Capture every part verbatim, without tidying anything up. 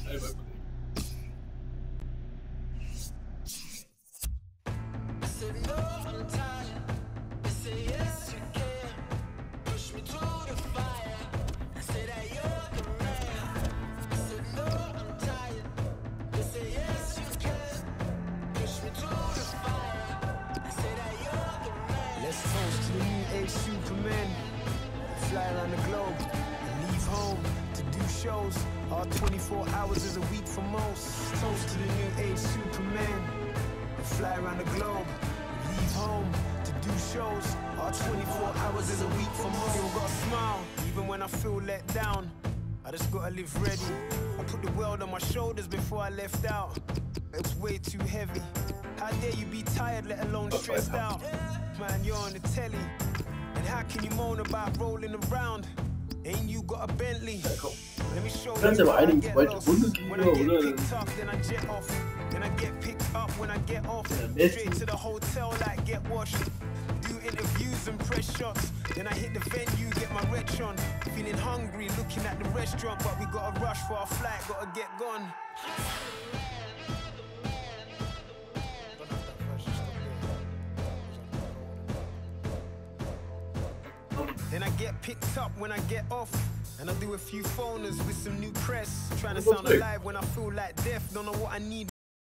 Superman, fly around the globe and leave home to do shows. Our twenty-four hours is a week for most. Toast to the new age Superman, and fly around the globe, leave home to do shows. Our twenty-four hours is a week for most. Still got a smile, even when I feel let down. I just gotta live ready. I put the world on my shoulders before I left out. It's way too heavy. How dare you be tired, let alone stressed out? Man, you're on the telly. And how can you moan about rolling around? Ain't you got a Bentley? Let me show you how I get lost. When I get picked up, then I jet off. Then I get picked up when I get off. Straight to the hotel like get washed. Do interviews and press shots. Then I hit the venue, get my retch on. Feeling hungry, looking at the restaurant. But we gotta rush for our flight, gotta get gone. Then I get picked up when I get off. And I do a few phoners with some new press. Trying to sound alive when I feel like death. Don't know what I need.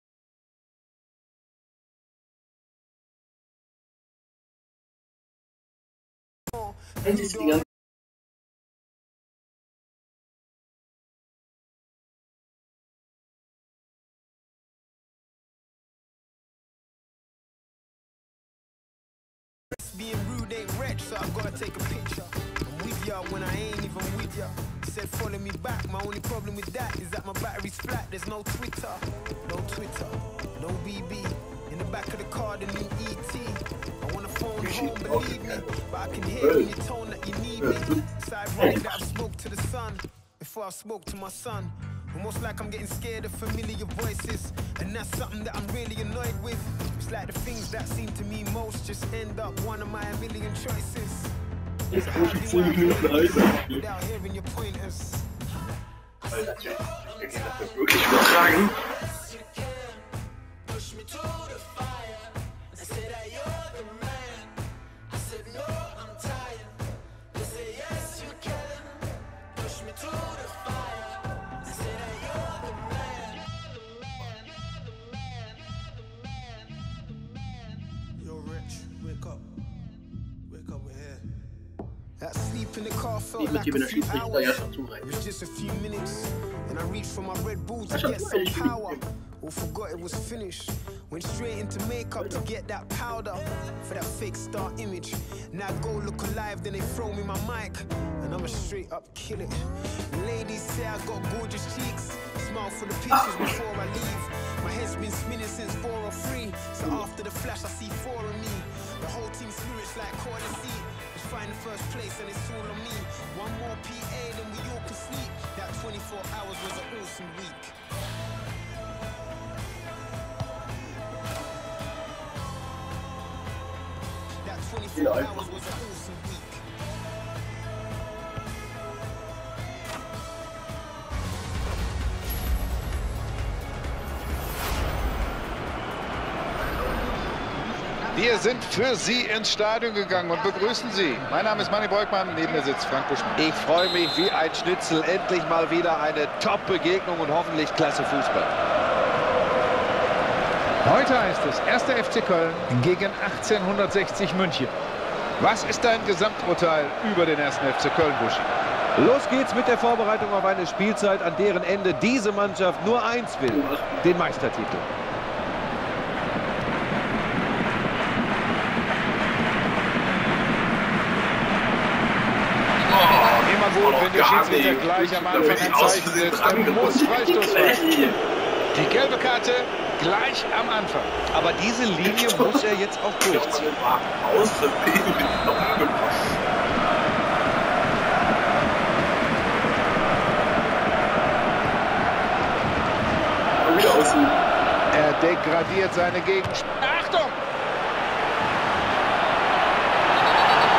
Being rude ain't wretch, so I've gotta take a picture. I'm with ya when I ain't even with ya. Said follow me back, my only problem with that is that my battery's flat. There's no Twitter, no Twitter, no B B. In the back of the car, the new E T. I wanna phone home, believe me, but I can hear in your tone that you need me. It's ironic that I've smoked to the sun before I've smoked to my son. Almost like I'm getting scared of familiar voices, and that's something that I'm really annoyed with. It's like the things that seem to me most just end up one of my million choices. So how do I without hearing your pointers? Push me to the fire. I said that you're the man. I said no, I'm tired. They say yes, you can. Push me to the fire. I said that you're the man. Yo, Rich, wake up. Wake up, we're here. That sleep in the car felt like a few hours. It was just a few minutes. And I reached for my Red Bull to get some power. Or forgot it was finished. Went straight into makeup to get that powder for that fake star image. Now go look alive, then they throw me my mic, and I'ma straight up kill it. Ladies say I got gorgeous cheeks. Smile for the pictures before I leave. My head's been spinning since four oh three. So after the flash, I see four of me. The whole team spirit's like corner seat. Let's find the first place, and it's all on me. One more P A, then we all can sleep. That twenty-four hours was an awesome week. twenty-four hours was an awesome week. Wir sind für Sie ins Stadion gegangen und begrüßen Sie. Mein Name ist Manni Beugmann, neben mir sitzt Frank Buschmann. Ich freue mich wie ein Schnitzel. Endlich mal wieder eine Top-Begegnung und hoffentlich klasse Fußball. Heute heißt es erster F C Köln gegen achtzehnhundertsechzig München. Was ist dein Gesamturteil über den ersten F C Köln, Buschi? Los geht's mit der Vorbereitung auf eine Spielzeit, an deren Ende diese Mannschaft nur eins will, den Meistertitel. Immer gut, wenn der Schiedsrichter gleich am Anfang ein Zeichen setzt, dann muss Freistoß sein. Die gelbe Karte gleich am Anfang. Aber diese Linie muss er jetzt auch durchziehen. Er degradiert seine Gegenspieler. Achtung!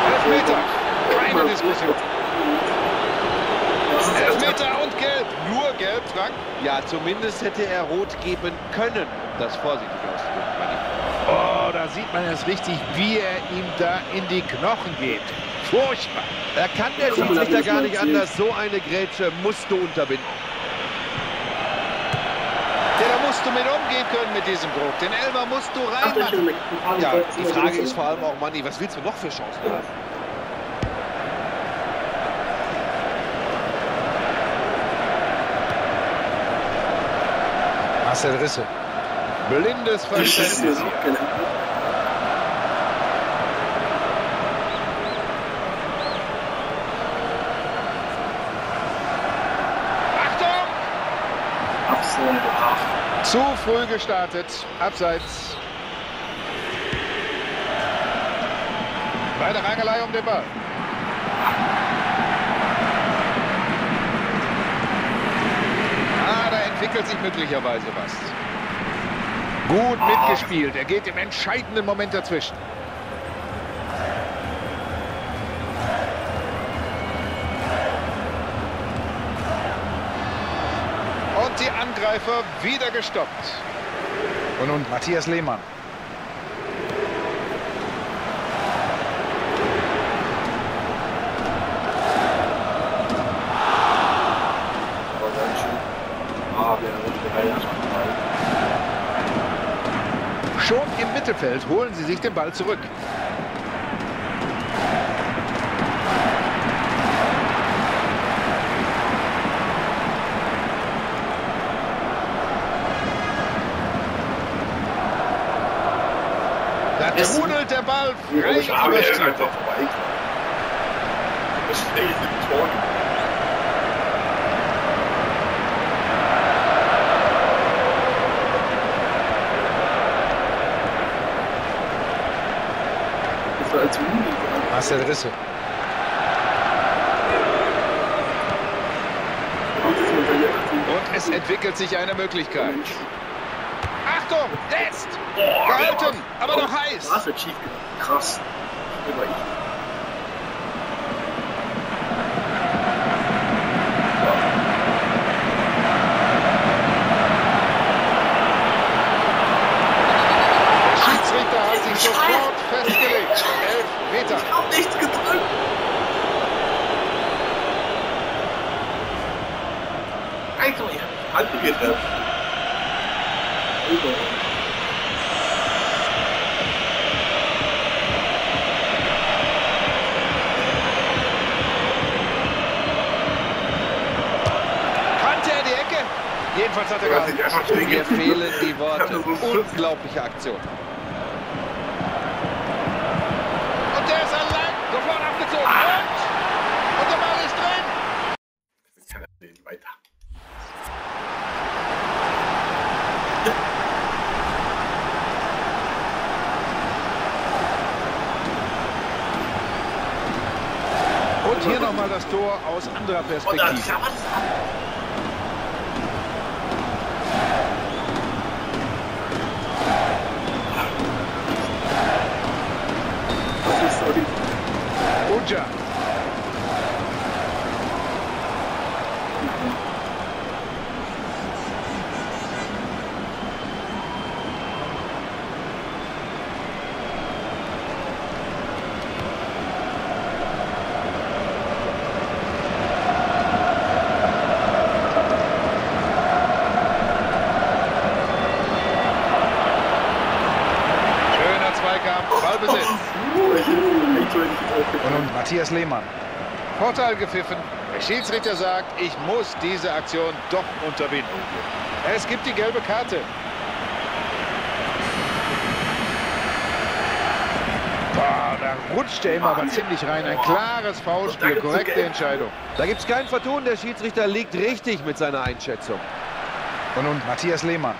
Elfmeter. Keine Diskussion. Elfmeter und gelb. Nur gelb, Frank? Ja, zumindest hätte er rot geben können, um das vorsichtig auszudrücken. Oh, da sieht man es richtig, wie er ihm da in die Knochen geht. Furchtbar. Er kann der Schiedsrichter gar nicht anders. So eine Grätsche musst du unterbinden. Ja, da musst du mit umgehen können mit diesem Druck. Den Elfer musst du reinmachen. Ja, die Frage ist vor allem auch, Manni, was willst du noch für Chancen haben? Marcel Risse. Blindes Verständnis. Achtung! Abseits. Zu früh gestartet. Abseits. Bei der Rangelei um den Ball. Ah, da entwickelt sich möglicherweise was. Gut mitgespielt. Er geht im entscheidenden Moment dazwischen. Und die Angreifer wieder gestoppt. Und nun Matthias Lehmann. Schon im Mittelfeld holen sie sich den Ball zurück. Da trudelt der Ball frei übers Ziel. Marcel Risse. Und es entwickelt sich eine Möglichkeit. Achtung, jetzt! Gehalten, aber noch heiß. Krass. Über ich. Der Schiedsrichter hat sich sofort festgelegt. Elf Meter. Ich hab nichts gedrückt. Einfach mal, Hand getrefft. Kannte er die Ecke? Jedenfalls hat er gehalten. Mir fehlen die Worte. Unglaubliche Aktion. Und der ist allein. Sofort abgezogen. Und, und der Ball ist drin. Das kann er nicht weiter. Und hier nochmal das Tor aus anderer Und dann Perspektive. kann man es ab. Das ist so die Uja. Schöner Zweikampf. Ballbesitz. Und nun Matthias Lehmann. Vorteil gepfiffen. Der Schiedsrichter sagt, ich muss diese Aktion doch unterbinden. Es gibt die gelbe Karte. Boah, da rutscht er immer aber ziemlich rein. Ein klares Foulspiel, korrekte Entscheidung. Da gibt es kein Vertun. Der Schiedsrichter liegt richtig mit seiner Einschätzung. Und nun Matthias Lehmann.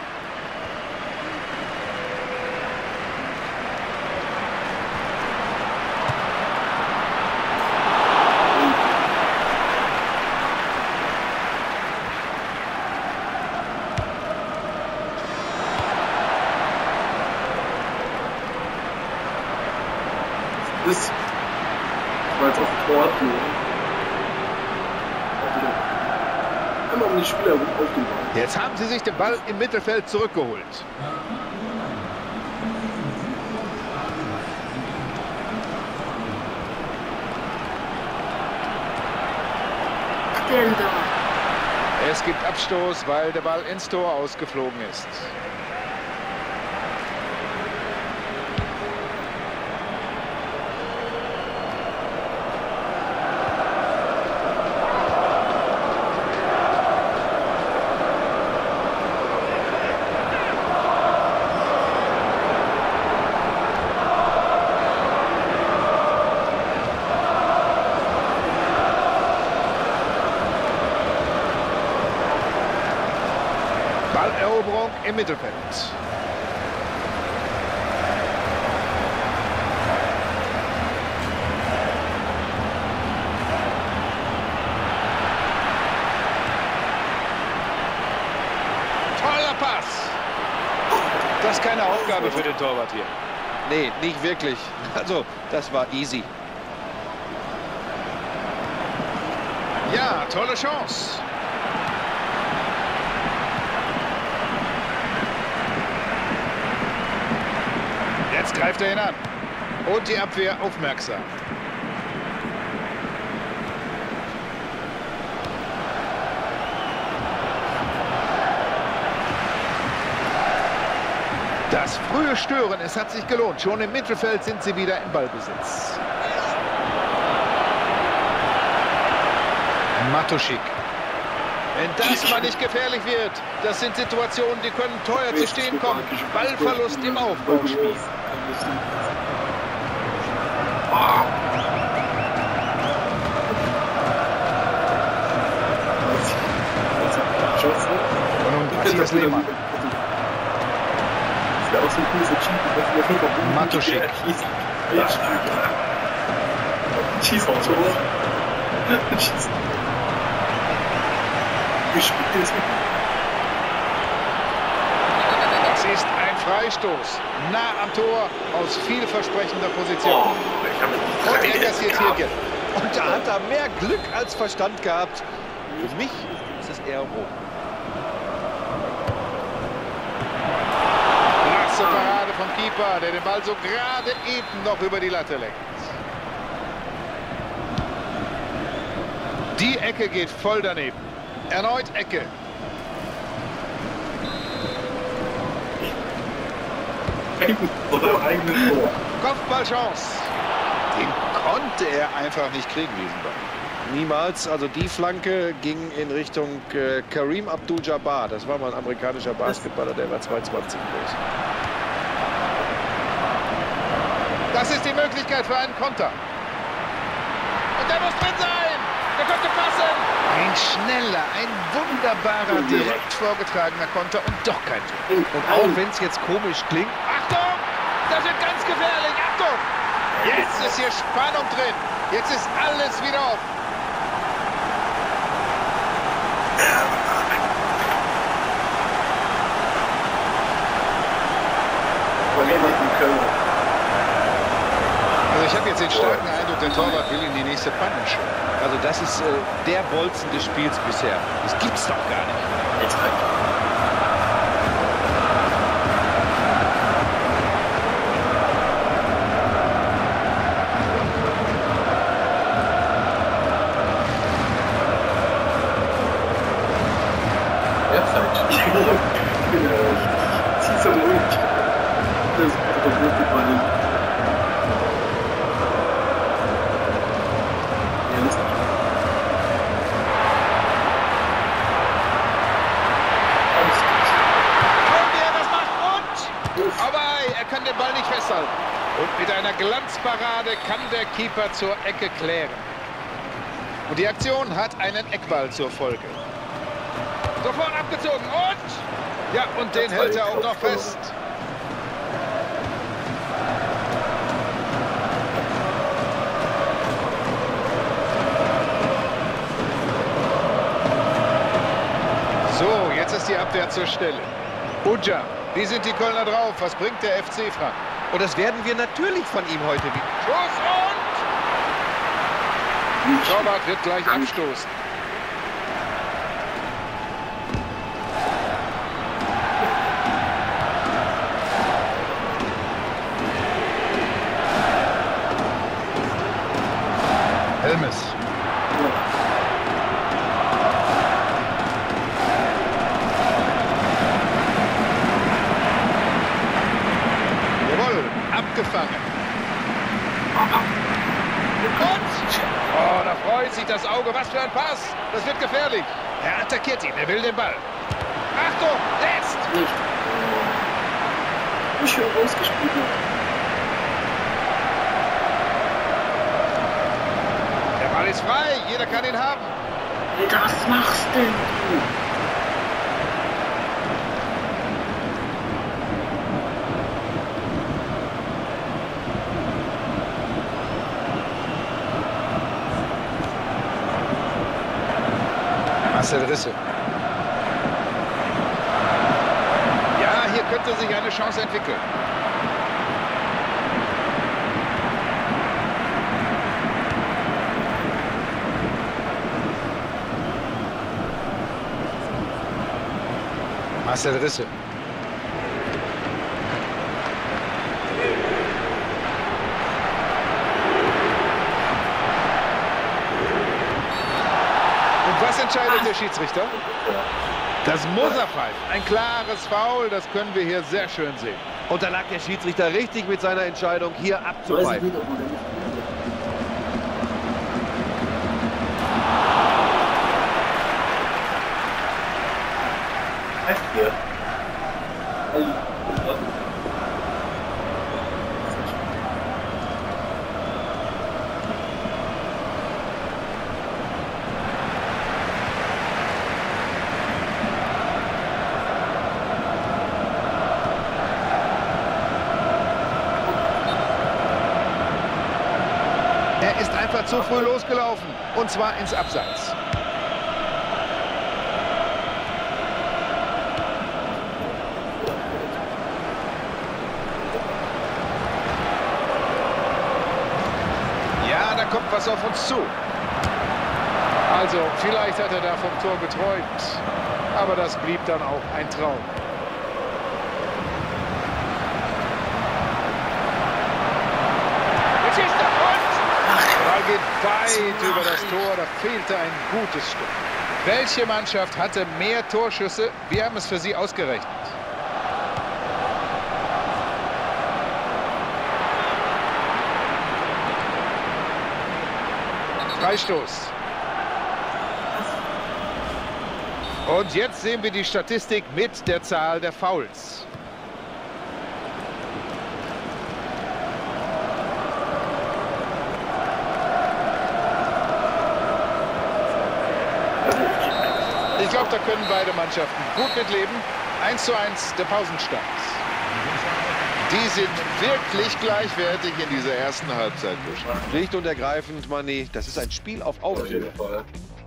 Das war jetzt auf dem Tor. Einmal um die Spieler rum auf den Ball. Jetzt haben sie sich den Ball im Mittelfeld zurückgeholt. Es gibt Abstoß, weil der Ball ins Tor ausgeflogen ist. Balleroberung im Mittelfeld. Toller Pass. Das ist keine Aufgabe für den Torwart hier. Nee, nicht wirklich. Also, das war easy. Ja, tolle Chance. Jetzt greift er ihn an. Und die Abwehr aufmerksam. Das frühe Stören, es hat sich gelohnt. Schon im Mittelfeld sind sie wieder im Ballbesitz. Matuschik. Wenn das mal nicht gefährlich wird, das sind Situationen, die können teuer zu stehen kommen. Ballverlust im Aufbauspiel. Und nun Matthias Lehmann. Matuschik. Schieß auch so. Schieß. Das ist ein Freistoß. Nah am Tor aus vielversprechender Position. Oh, und er kassiert hier Geld. Und da hat er mehr Glück als Verstand gehabt. Für mich ist es eher rot. Klasse Parade vom Keeper, der den Ball so gerade eben noch über die Latte lenkt. Die Ecke geht voll daneben. Erneut Ecke. Kopfballchance. Den konnte er einfach nicht kriegen, diesen Ball. Niemals. Also die Flanke ging in Richtung äh, Kareem Abdul-Jabbar. Das war mal ein amerikanischer Basketballer, der war zwei zwanzig groß. Das ist die Möglichkeit für einen Konter. Und der muss drin sein. Der könnte passen. Ein schneller, ein wunderbarer, direkt vorgetragener Konter und doch kein Tor. Und auch wenn es jetzt komisch klingt, Achtung! Das wird ganz gefährlich. Achtung! Jetzt ist hier Spannung drin. Jetzt ist alles wieder offen. Also ich habe jetzt den starken Eindruck, der Torwart will in die nächste Pannenshow. also das ist äh, der Bolzen des Spiels bisher. Das gibt's doch gar nicht. Zieh's aber ruhig. Das ist doch wirklich meine. Er kann den Ball nicht festhalten. Und mit einer Glanzparade kann der Keeper zur Ecke klären. Und die Aktion hat einen Eckball zur Folge. Sofort abgezogen und... Ja, und den hält er auch noch fest. So, jetzt ist die Abwehr zur Stelle. Uja. Wie sind die Kölner drauf? Was bringt der F C Franken? Und das werden wir natürlich von ihm heute wieder. Schuss und... Torwart wird gleich abstoßen. Auge, was für ein Pass. Das wird gefährlich. Er attackiert ihn, er will den Ball. Achtung, jetzt! Nicht. Wie schön rausgespielt. Der Ball ist frei, jeder kann ihn haben. Was machst denn du? Marcel Risse. Ja, hier könnte sich eine Chance entwickeln. Marcel Risse. Und was entscheidet der Schiedsrichter? Das muss er pfeifen. Ein klares Foul, das können wir hier sehr schön sehen. Und da lag der Schiedsrichter richtig mit seiner Entscheidung, hier abzupfeifen. Ja. Er ist einfach zu früh losgelaufen. Und zwar ins Abseits. Ja, da kommt was auf uns zu. Also, vielleicht hat er da vom Tor geträumt. Aber das blieb dann auch ein Traum. Jetzt ist er. Der Ball geht weit über das Tor, da fehlte ein gutes Stück. Welche Mannschaft hatte mehr Torschüsse? Wir haben es für sie ausgerechnet. Freistoß. Und jetzt sehen wir die Statistik mit der Zahl der Fouls. Ich glaube, da können beide Mannschaften gut mitleben. eins zu eins der Pausenstand. Die sind wirklich gleichwertig in dieser ersten Halbzeit. Schlicht und ergreifend, Manni, das ist ein Spiel auf Auf Augenhöhe. jeden Fall.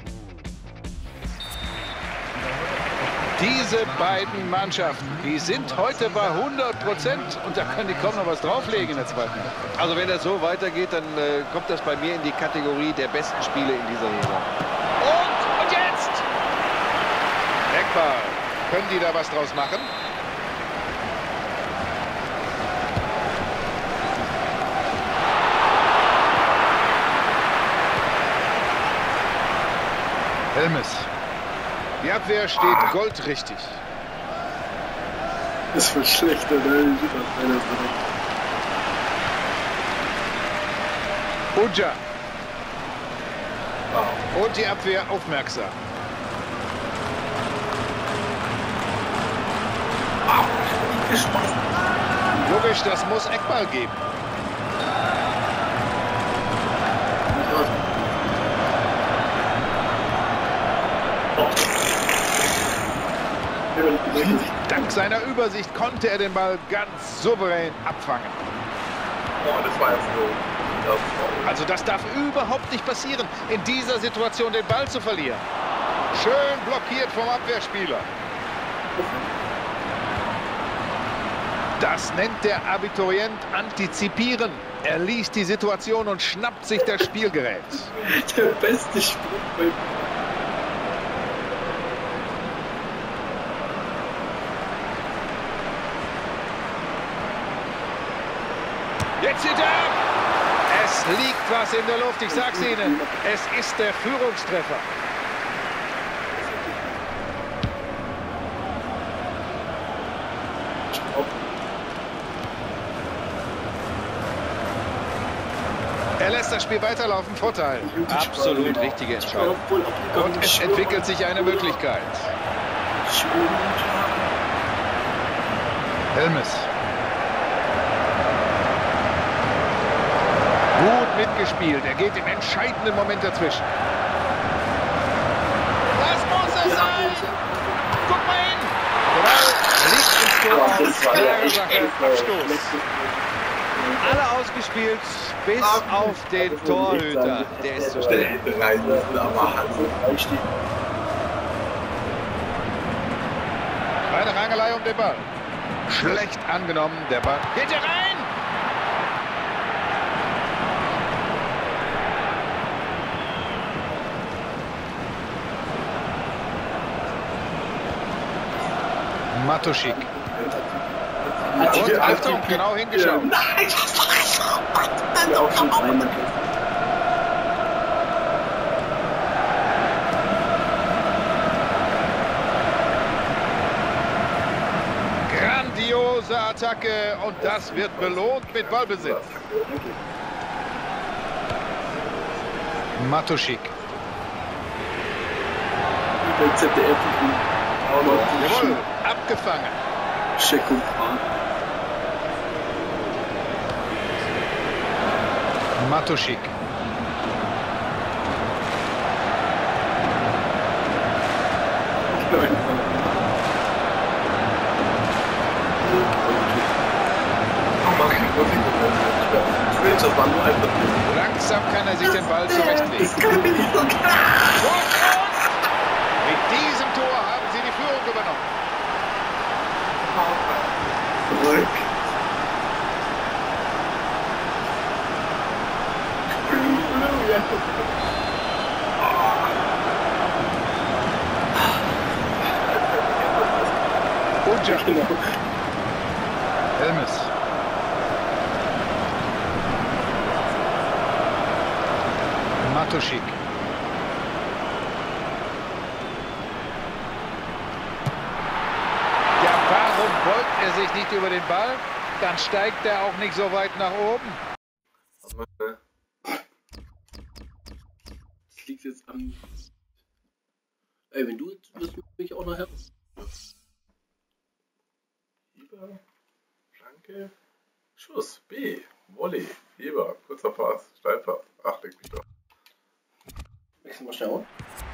Diese beiden Mannschaften, die sind heute bei hundert Prozent und da können die kaum noch was drauflegen in der zweiten Halbzeit. Also wenn das so weitergeht, dann äh, kommt das bei mir in die Kategorie der besten Spiele in dieser Saison. Und, und jetzt! Eckball. Können die da was draus machen? Helmes. Die Abwehr steht goldrichtig. Das wird schlechter, ne? Uja. Und die Abwehr aufmerksam. Logisch, das muss Eckball geben. Dank seiner Übersicht konnte er den Ball ganz souverän abfangen. Oh, das war jetzt so. Also das darf überhaupt nicht passieren, in dieser Situation den Ball zu verlieren. Schön blockiert vom Abwehrspieler. Das nennt der Abiturient antizipieren. Er liest die Situation und schnappt sich das Spielgerät. Der beste Sprung beim... Jetzt zieht er ab. Es liegt was in der Luft, ich sag's Ihnen. Es ist der Führungstreffer. Er lässt das Spiel weiterlaufen, Vorteil. Absolut richtige Entscheidung. Und es entwickelt sich eine Möglichkeit. Helmes. Gut mitgespielt. Er geht im entscheidenden Moment dazwischen. Das muss es sein. Guck mal hin. Der Ball liegt ins Tor. Klare Sache. Abstoß. Alle ausgespielt, bis auf den Torhüter. Der ist zu schnell. Eine Rangelei um den Ball. Schlecht angenommen. Der Ball geht hier rein. Matuschik. Und Achtung, genau hingeschaut. Nein, das ist doch so. Auch schon dreimal. Grandiose Attacke und das wird belohnt mit Ballbesitz. Matuschik. Jawohl, abgefangen. Matuschik. Langsam kann er sich den Ball zurechtlegen. Das kann mir nicht so klar. Mit diesem Tor haben sie die Führung übernommen. Zurück. Uja. Helmes. Matuschik. Ja, warum beugt er sich nicht über den Ball? Dann steigt er auch nicht so weit nach oben. Das liegt jetzt am... Ey, wenn du jetzt wirst, mich auch noch her. Heber, Flanke, Schuss, B, Volley, Heber, kurzer Pass, Steilpass. Ach, leg mich doch. Wechseln wir schnell um.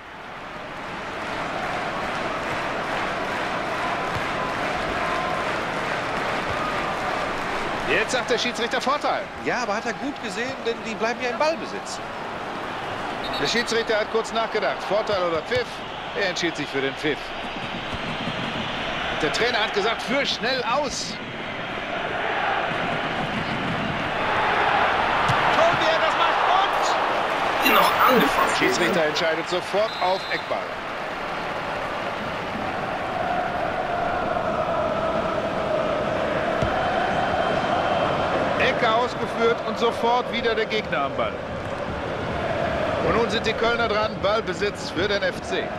Jetzt sagt der Schiedsrichter Vorteil. Ja, aber hat er gut gesehen, denn die bleiben ja im Ballbesitz. Der Schiedsrichter hat kurz nachgedacht. Vorteil oder Pfiff? Er entschied sich für den Pfiff. Der Trainer hat gesagt, führ schnell aus. Toll, wie er das macht und... Die noch angefasst. Der Schiedsrichter entscheidet sofort auf Eckball. Ecke ausgeführt und sofort wieder der Gegner am Ball. Und nun sind die Kölner dran, Ballbesitz für den F C.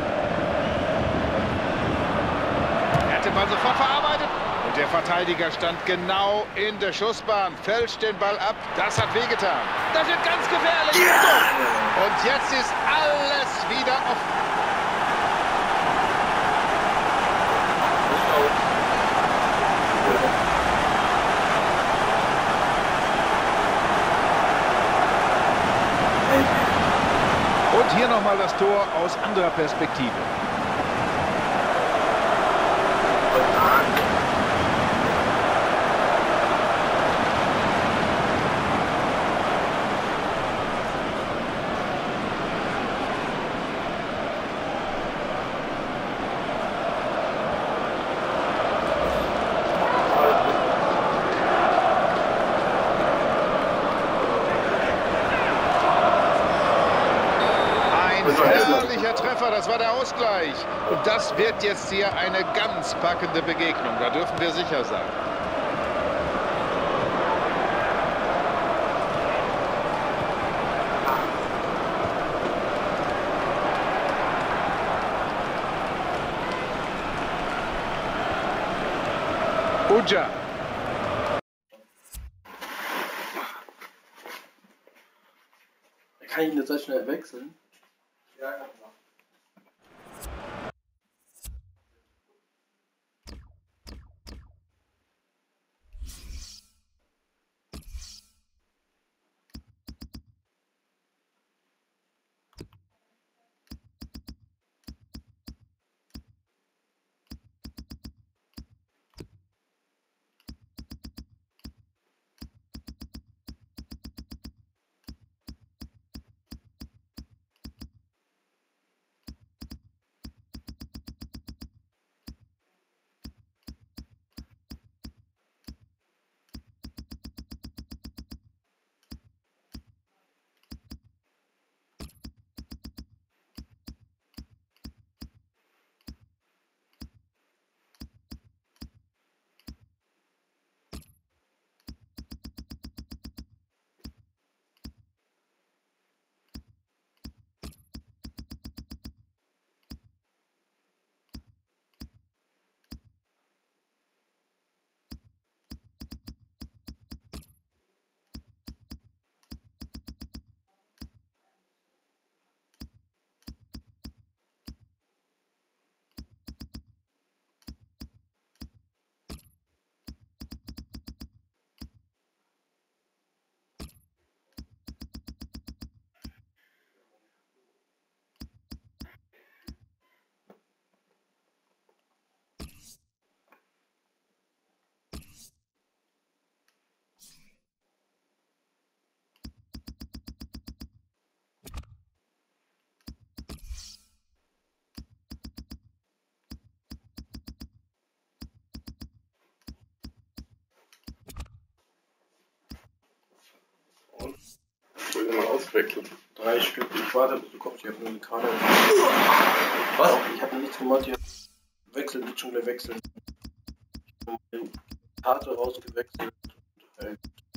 Er hat den Ball sofort verarbeitet und der Verteidiger stand genau in der Schussbahn, fälscht den Ball ab, das hat wehgetan. Das wird ganz gefährlich. Yeah. Und jetzt ist alles wieder offen. Und hier nochmal das Tor aus anderer Perspektive. Herrlicher Treffer, das war der Ausgleich. Und das wird jetzt hier eine ganz packende Begegnung, da dürfen wir sicher sein. Uja. Kann ich ihn jetzt sehr schnell wechseln? Ja, kann ich machen. Ich will immer auswechseln. Drei Stück. Ich warte, bis du kommst. Ich habe nur eine Karte. Was? Ich habe nichts gemacht. Ich habe wechseln, wird schon gleich wechseln. Ich habe eine Karte rausgewechselt. Äh,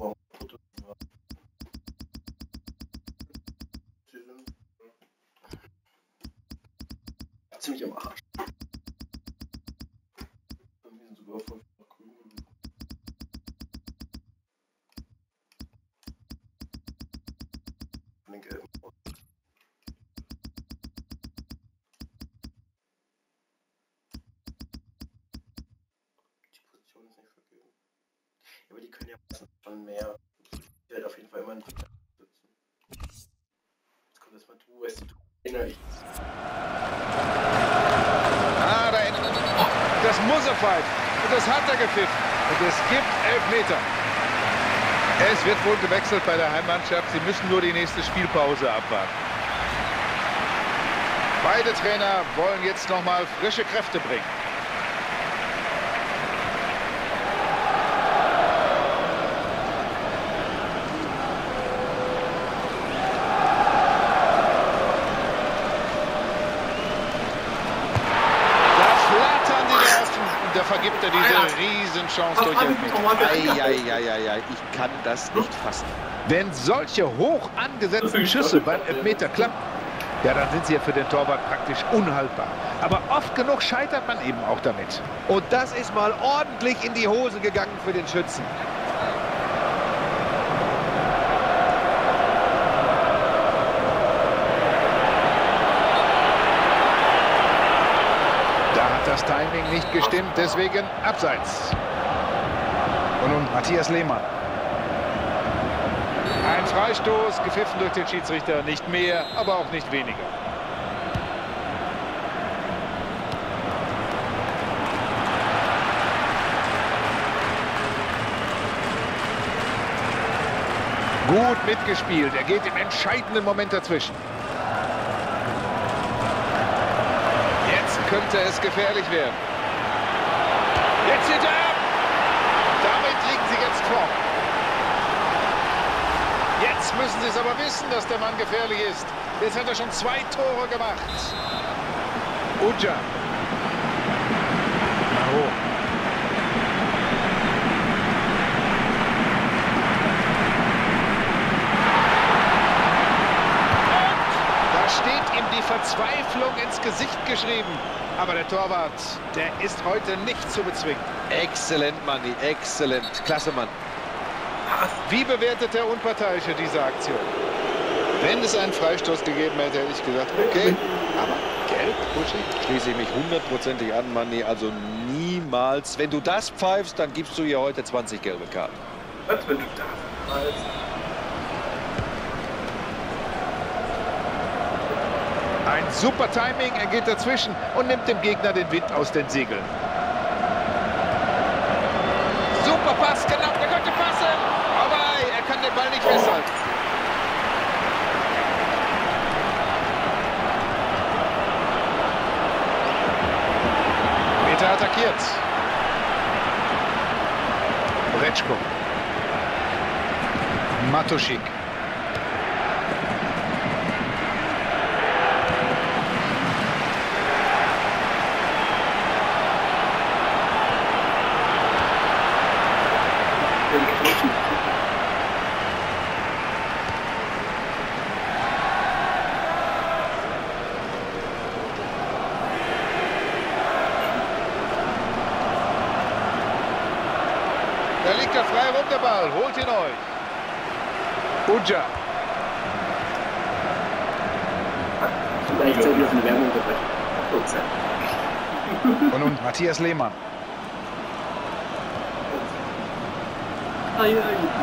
ziemlich am Arsch. Wir sind sogar voll grün. Den gelben. Die Position ist nicht vergeben. Ja, aber die können ja schon mehr. Ich werde auf jeden Fall immer in Kontakt sitzen. Jetzt kommt erstmal du, weißt du, innerlich. Ah, da hinten. Das muss er pfeifen. Und das hat er gepfiffen. Und es gibt Elfmeter. Es wird wohl gewechselt bei der Heimmannschaft. Sie müssen nur die nächste Spielpause abwarten. Beide Trainer wollen jetzt nochmal frische Kräfte bringen. Da vergibt er diese Riesenchance durch Elfmeter. Eieieiei, ich kann das nicht fassen. Wenn solche hoch angesetzten Schüsse beim Elfmeter klappen, ja, dann sind sie ja für den Torwart praktisch unhaltbar. Aber oft genug scheitert man eben auch damit. Und das ist mal ordentlich in die Hose gegangen für den Schützen. Das Timing nicht gestimmt, deswegen abseits. Und nun Matthias Lehmann. Ein Freistoß, gepfiffen durch den Schiedsrichter, nicht mehr, aber auch nicht weniger. Gut mitgespielt, er geht im entscheidenden Moment dazwischen. Könnte es gefährlich werden. Jetzt zieht er ab. Damit liegen sie jetzt vor. Jetzt müssen sie es aber wissen, dass der Mann gefährlich ist. Jetzt hat er schon zwei Tore gemacht. Uja. Oh. Steht ihm die Verzweiflung ins Gesicht geschrieben. Aber der Torwart, der ist heute nicht zu bezwingen. Exzellent, Manni, exzellent. Klasse, Mann. Wie bewertet der Unparteiische diese Aktion? Wenn es einen Freistoß gegeben hätte, hätte ich gesagt, okay, aber gelb, Buschi. Schließe ich mich hundertprozentig an, Manni. Also niemals. Wenn du das pfeifst, dann gibst du hier heute zwanzig gelbe Karten. Was, wenn du das pfeifst? Ein super Timing, er geht dazwischen und nimmt dem Gegner den Wind aus den Segeln. Super Pass, genau, der könnte passen, aber er kann den Ball nicht festhalten. Meter attackiert. Retschko. Matuschik. Da liegt er frei rum, der Ball. Holt ihn euch. Uja. Vielleicht soll ich noch eine Werbung unterbrechen. Und nun Matthias Lehmann. Ah ja,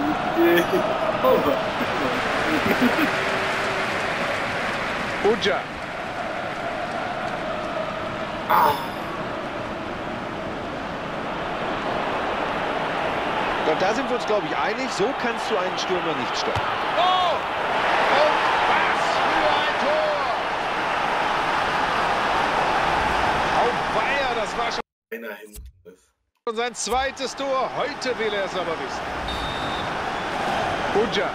Uja. Ah. Und da sind wir uns, glaube ich, einig. So kannst du einen Stürmer nicht stoppen. Oh! Und was für ein Tor! Auweia, das war schon Einer hinten ist. sein zweites Tor. Heute will er es aber wissen. Uja.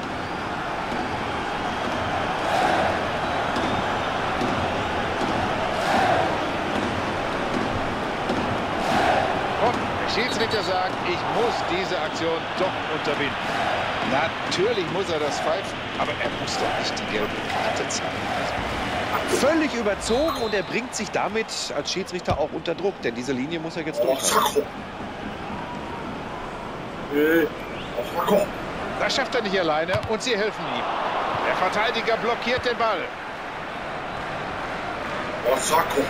Und der Schiedsrichter sagt, ich muss diese Aktion doch unterbinden. Natürlich muss er das pfeifen, aber er muss doch nicht die gelbe Karte zeigen. Völlig überzogen und er bringt sich damit als Schiedsrichter auch unter Druck, denn diese Linie muss er jetzt durchhalten. Das schafft er nicht alleine und sie helfen ihm. Der Verteidiger blockiert den Ball. Osako.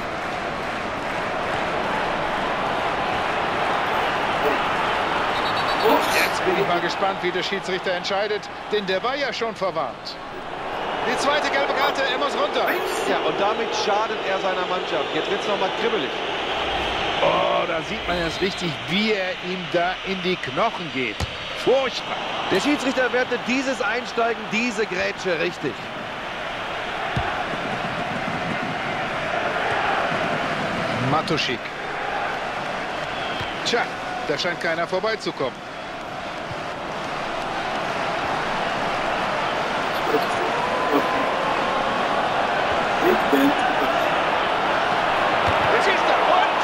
Jetzt bin ich mal gespannt, wie der Schiedsrichter entscheidet, denn der war ja schon verwarnt. Die zweite gelbe Karte, er muss runter. Ja, und damit schadet er seiner Mannschaft. Jetzt wird es nochmal kribbelig. Oh, da sieht man jetzt richtig, wie er ihm da in die Knochen geht. Furchtbar. Der Schiedsrichter wertet dieses Einsteigen, diese Grätsche richtig. Matuschik. Tja, da scheint keiner vorbeizukommen. Jetzt ist er und...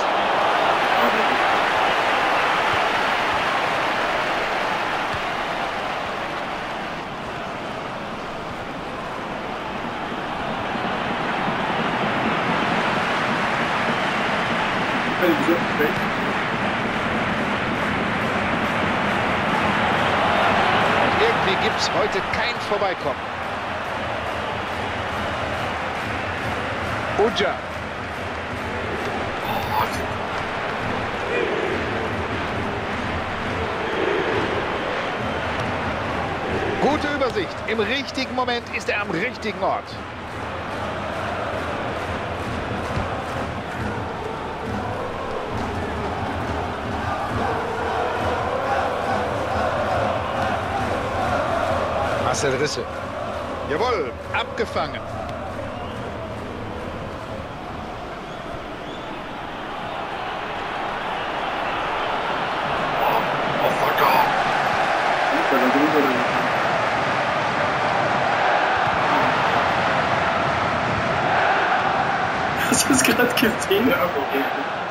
Irgendwie gibt es heute kein Vorbeikommen. Uja. Gute Übersicht. Im richtigen Moment ist er am richtigen Ort. Marcel Risse. Jawohl, abgefangen. Hast du es gerade gesehen? Ja, okay.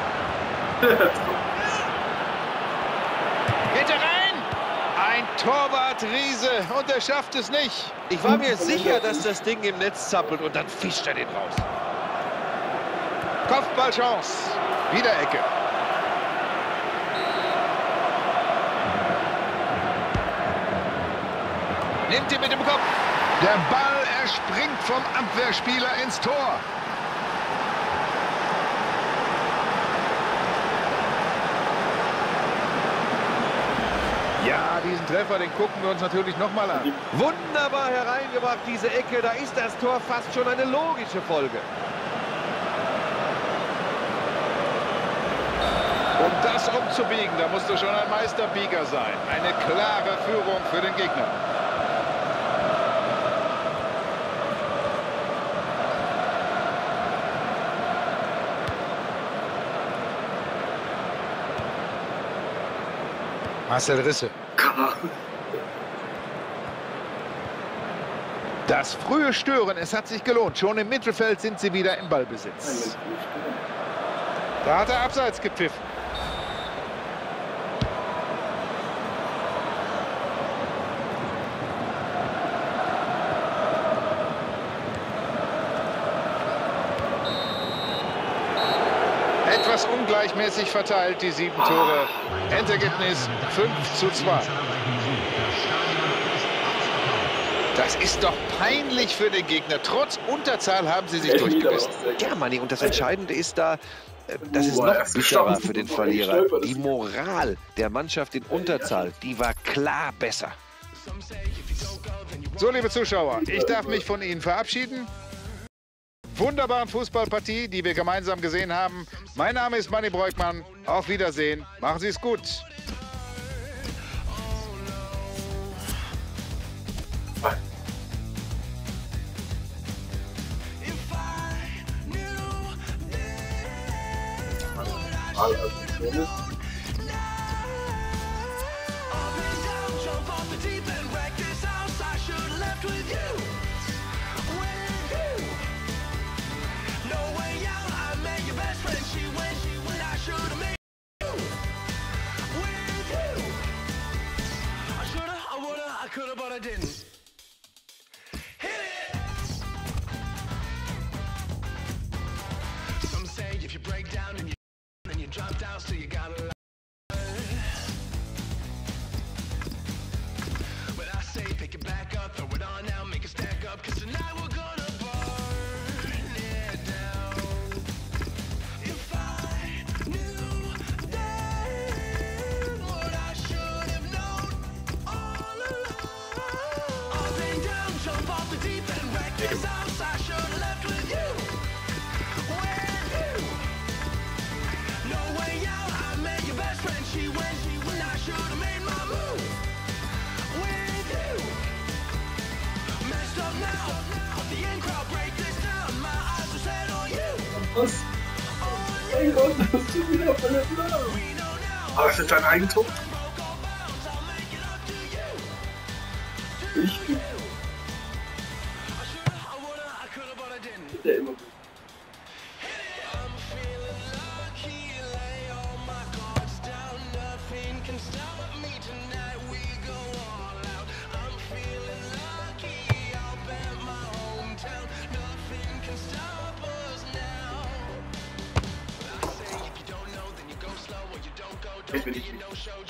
Geht er rein? Ein Torwart-Riese und er schafft es nicht. Ich war mir sicher, dass das Ding im Netz zappelt und dann fischt er den raus. Kopfballchance. Wieder Ecke. Nimmt ihn mit dem Kopf. Der Ball Ball springt vom Abwehrspieler ins Tor. Ja, diesen Treffer, den gucken wir uns natürlich nochmal an. Wunderbar hereingebracht, diese Ecke. Da ist das Tor fast schon eine logische Folge. Um das umzubiegen, da musst du schon ein Meisterbieger sein. Eine klare Führung für den Gegner. Marcel Risse. Das frühe Stören, es hat sich gelohnt. Schon im Mittelfeld sind sie wieder im Ballbesitz. Da hat er abseits gepfiffen. Etwas ungleichmäßig verteilt, die sieben Tore. Endergebnis fünf zu zwei. Das ist doch peinlich für den Gegner. Trotz Unterzahl haben sie sich durchgebissen. Ja, Manni, und das Entscheidende ist da, das ist noch bitterer für den Verlierer. Die Moral der Mannschaft in Unterzahl, die war klar besser. So, liebe Zuschauer, ich darf mich von Ihnen verabschieden. Wunderbaren Fußballpartie, die wir gemeinsam gesehen haben. Mein Name ist Manni Breukmann. Auf Wiedersehen. Machen Sie es gut. But I didn't. Hit it! Some say if you break down and you then you drop down, so you gotta learn. But I say pick it back up, throw it on now, make it stack up, cause tonight we're gonna burn it down. If I knew then what I should have known all along. Jump off the deep end, wreck this house. I should have left with you. With you. No way out. I met your best friend. She went. She went. I should have made my move. With you. Messed up now. Off the in crowd, break this down. My eyes were set on you. Was? Mein Gott, das ist wieder voll der Plan. Aber ist das dein Eigentum? Ich. Der immer gut. Ich bin nicht mit.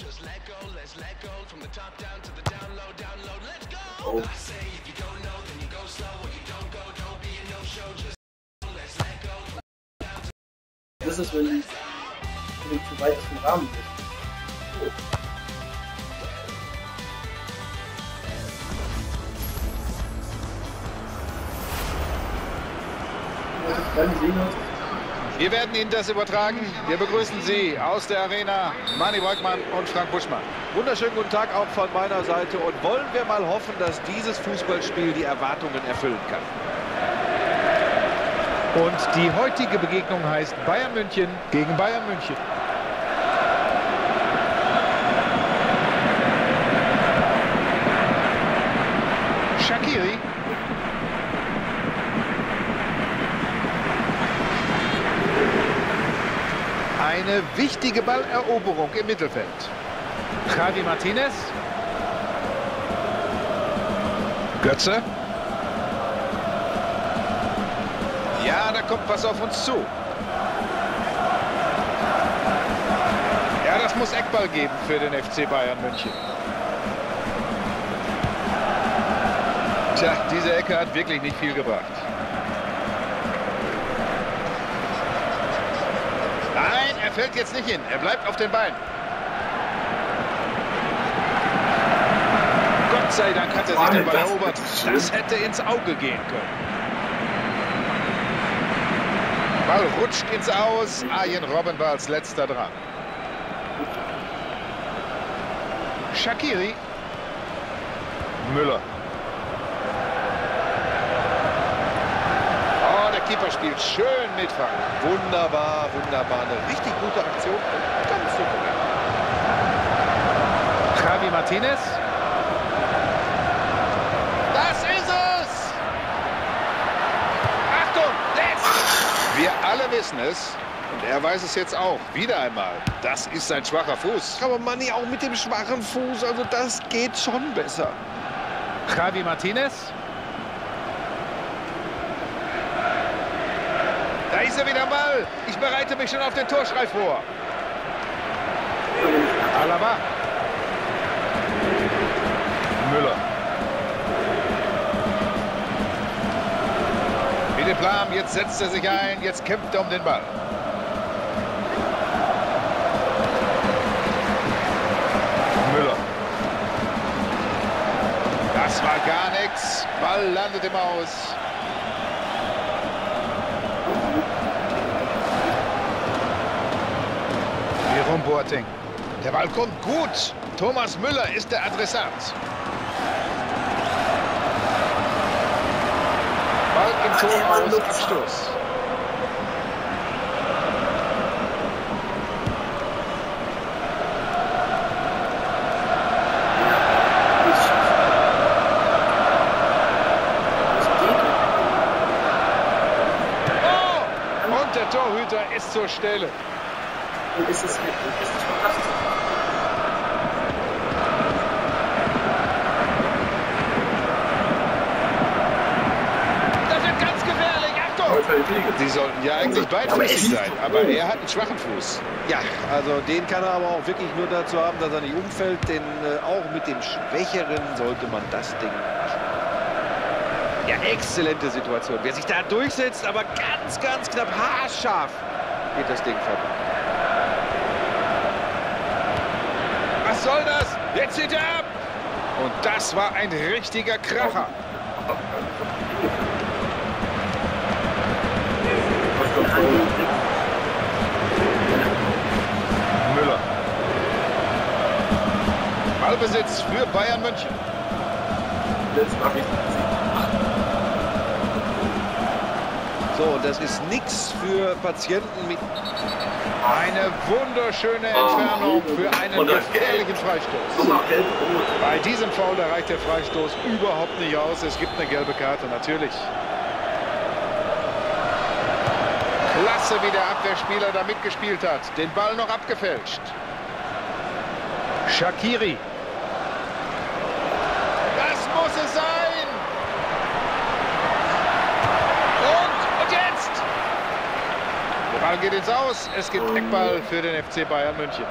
Oh. Das ist, wenn du zu weit aus dem Rahmen bist. Oh. Wir werden Ihnen das übertragen. Wir begrüßen Sie aus der Arena, Manni Breukmann und Frank Buschmann. Wunderschönen guten Tag auch von meiner Seite und wollen wir mal hoffen, dass dieses Fußballspiel die Erwartungen erfüllen kann. Und die heutige Begegnung heißt Bayern München gegen Bayern München. Shaqiri. Eine wichtige Balleroberung im Mittelfeld. Javi Martinez. Götze. Ja, da kommt was auf uns zu. Ja, das muss Eckball geben für den F C Bayern München. Tja, diese Ecke hat wirklich nicht viel gebracht. Nein, er fällt jetzt nicht hin. Er bleibt auf den Beinen. Gott sei Dank hat er sich den Ball erobert. Das hätte ins Auge gehen können. Ball rutscht ins Aus. Arjen Robben war als letzter dran. Shaqiri. Müller. Oh, der Keeper spielt schön mitfangen. Wunderbar, wunderbar. Eine richtig gute Aktion. Ganz super. Javi Martinez. Das ist es! Achtung, letzt! Wir alle wissen es. Und er weiß es jetzt auch. Wieder einmal. Das ist sein schwacher Fuß. Aber Manni, auch mit dem schwachen Fuß, also das geht schon besser. Javi Martinez. Da ist er wieder mal. Ich bereite mich schon auf den Torschrei vor. Alaba. Müller. Philipp Lahm, jetzt setzt er sich ein. Jetzt kämpft er um den Ball. Müller. Das war gar nichts. Ball landet im Aus. Jerome Boateng. Der Ball kommt gut. Thomas Müller ist der Adressat. Ball im Tor aus Abstoß. Oh! Und der Torhüter ist zur Stelle. Und ist es halt ist es verpasst. Das wird ganz gefährlich. Achtung! Sie sollten ja eigentlich beidfüßig sein, aber er hat einen schwachen Fuß. Ja, also den kann er aber auch wirklich nur dazu haben, dass er nicht umfällt, denn äh, auch mit dem Schwächeren sollte man das Ding machen. Ja, exzellente Situation. Wer sich da durchsetzt, aber ganz, ganz knapp, haarscharf geht das Ding vorbei. Was soll das? Jetzt zieht er ab. Und das war ein richtiger Kracher. Müller. Ballbesitz für Bayern München. So, das ist nichts für Patienten mit... Eine wunderschöne Entfernung für einen gefährlichen Freistoß. Bei diesem Foul erreicht der Freistoß überhaupt nicht aus. Es gibt eine gelbe Karte, natürlich. Klasse, wie der Abwehrspieler da mitgespielt hat. Den Ball noch abgefälscht. Shaqiri. Das muss es sein. Und, und jetzt. Der Ball geht ins Aus. Es gibt Eckball für den F C Bayern München.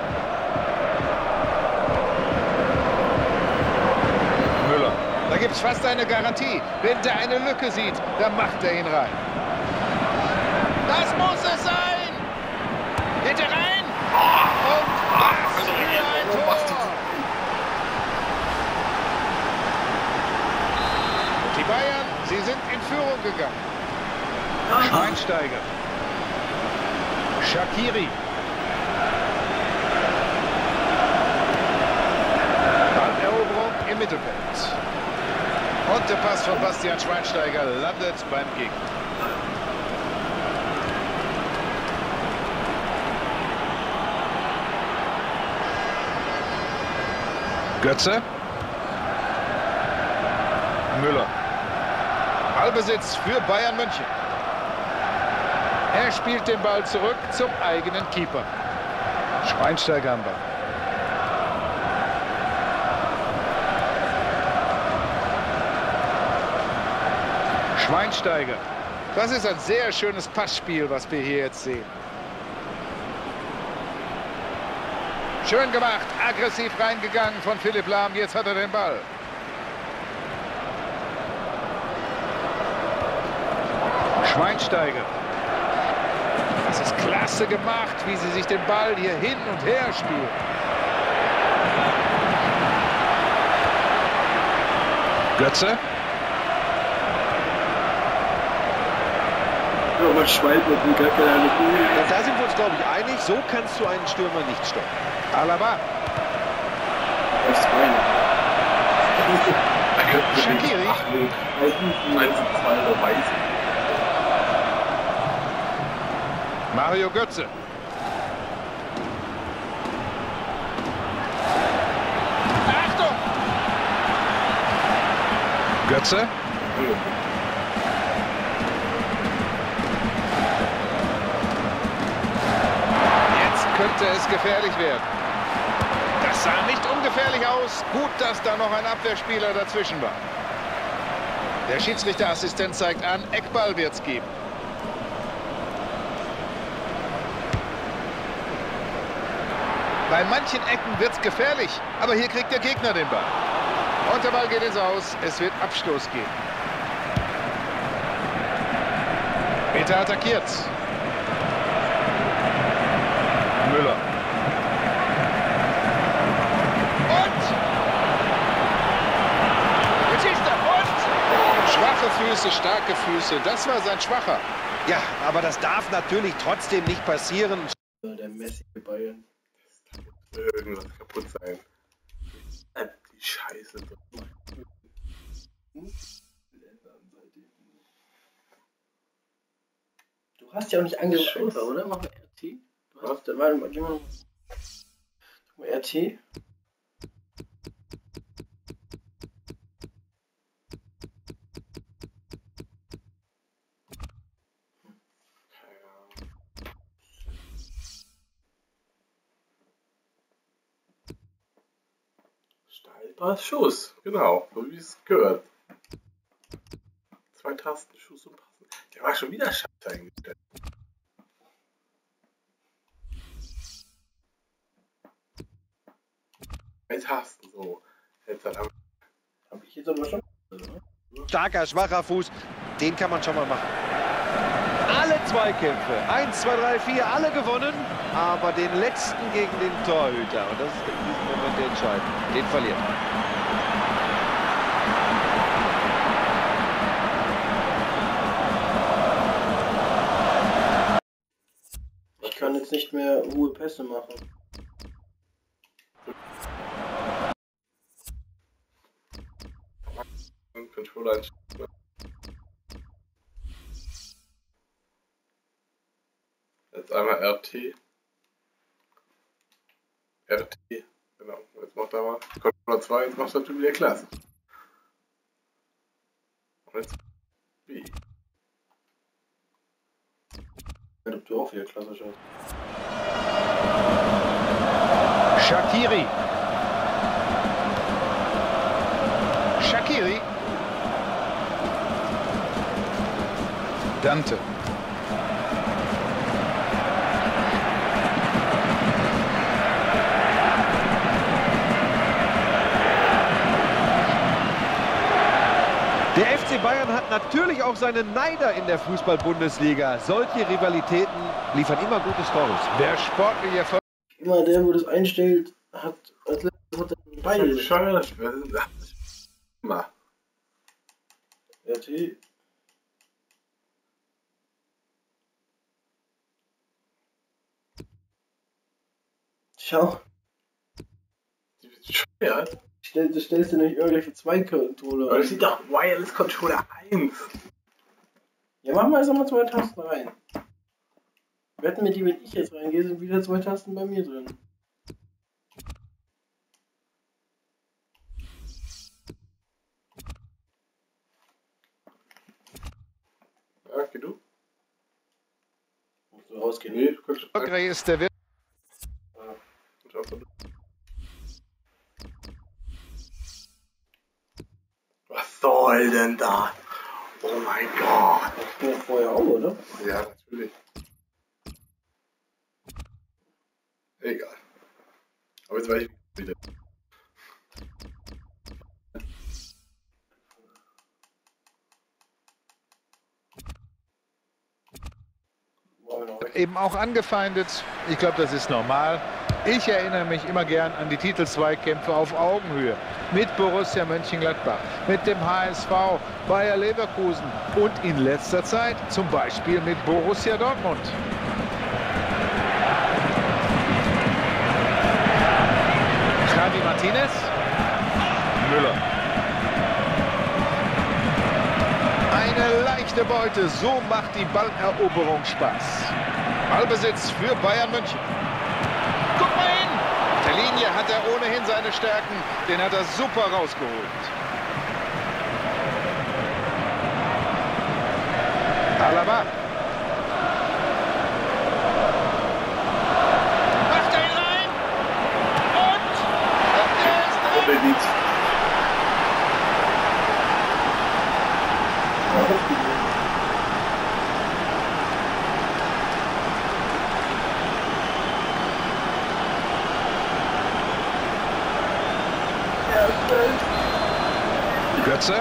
Müller. Da gibt es fast eine Garantie. Wenn der eine Lücke sieht, dann macht er ihn rein. Das muss es sein. Geht er rein? Und was für ein Tor. Die Bayern, sie sind in Führung gegangen. Schweinsteiger. Shaqiri. Balleroberung im Mittelfeld. Und der Pass von Bastian Schweinsteiger landet beim Gegner. Götze. Müller. Ballbesitz für Bayern München. Er spielt den Ball zurück zum eigenen Keeper. Schweinsteiger am Ball. Schweinsteiger. Das ist ein sehr schönes Passspiel, was wir hier jetzt sehen. Schön gemacht, aggressiv reingegangen von Philipp Lahm. Jetzt hat er den Ball. Schweinsteiger. Das ist klasse gemacht, wie sie sich den Ball hier hin und her spielen. Götze. Ja, aber Schwein wird mir gar keine Ahnung. Und da sind wir uns, glaube ich, einig. So kannst du einen Stürmer nicht stoppen. Alaba. Das ist meine. Shaqiri. eins zu zwei Beweise. Mario Götze. Achtung! Götze. Jetzt könnte es gefährlich werden. Das sah nicht ungefährlich aus. Gut, dass da noch ein Abwehrspieler dazwischen war. Der Schiedsrichterassistent zeigt an, Eckball wird's geben. Bei manchen Ecken wird's gefährlich, aber hier kriegt der Gegner den Ball. Und der Ball geht ins Aus. Es wird Abstoß geben. Peter attackiert. Müller. Und jetzt schießt er. Und schwache Füße, starke Füße. Das war sein schwacher. Ja, aber das darf natürlich trotzdem nicht passieren. Der Messi bei Bayern. Irgendwas kaputt sein. Die Scheiße. Du hast ja auch nicht angeschaut, oder? Mach mal R T. Du hast, da warte mal, geh mal. Mal R T. Steilpass, Schuss. Genau, so wie es gehört. Zwei Tasten, Schuss und Passen. Der war schon wieder scheiße eingestellt. Zwei Tasten, so. Jetzt hat er... Hab ich jetzt aber schon. Starker, schwacher Fuß, den kann man schon mal machen. Alle Zweikämpfe, eins, zwei, drei, vier, alle gewonnen, aber den letzten gegen den Torhüter. Und das ist in diesem Moment der entscheidende. Den verliert man. Ich kann jetzt nicht mehr hohe Pässe machen. Controller einstellen. Jetzt einmal R T. R T, genau. Jetzt macht er mal Controller zwei, jetzt macht er natürlich wieder klasse. Und jetzt B. Ja, ob du auch wieder klasse schaust. Shaqiri. Shaqiri. Dante. Der F C Bayern hat natürlich auch seine Neider in der Fußball-Bundesliga. Solche Rivalitäten liefern immer gute Storys. Der sportliche Erfolg. Immer der, wo das einstellt, hat als letztes hat er beide. Scheiße, immer. R T. Schau. Ja. Stell, das stellst du nicht irgendwelche zwei Controller. Aber das sieht doch Wireless Controller eins. Ja, machen wir jetzt nochmal zwei Tasten rein. Wetten wir die, wenn ich jetzt reingehe, sind wieder zwei Tasten bei mir drin. Ja, geh du. Musst du rausgehen? Nee, du kannst Erfolgreich ist der Wirt. Was soll denn da? Oh mein Gott. Das ging vorher auch, oder? Ja, natürlich. Egal. Aber jetzt weiß ich wieder. eben auch angefeindet. Ich glaube, das ist normal. Ich erinnere mich immer gern an die Titelzweikämpfe auf Augenhöhe mit Borussia Mönchengladbach, mit dem H S V, Bayer Leverkusen und in letzter Zeit zum Beispiel mit Borussia Dortmund. Javi Martinez. Müller. Eine leichte Beute, so macht die Balleroberung Spaß. Ballbesitz für Bayern München. Guck mal hin! Auf der Linie hat er ohnehin seine Stärken, den hat er super rausgeholt. Alaba. Macht er ihn rein! Und! Und der ist drin! Götze.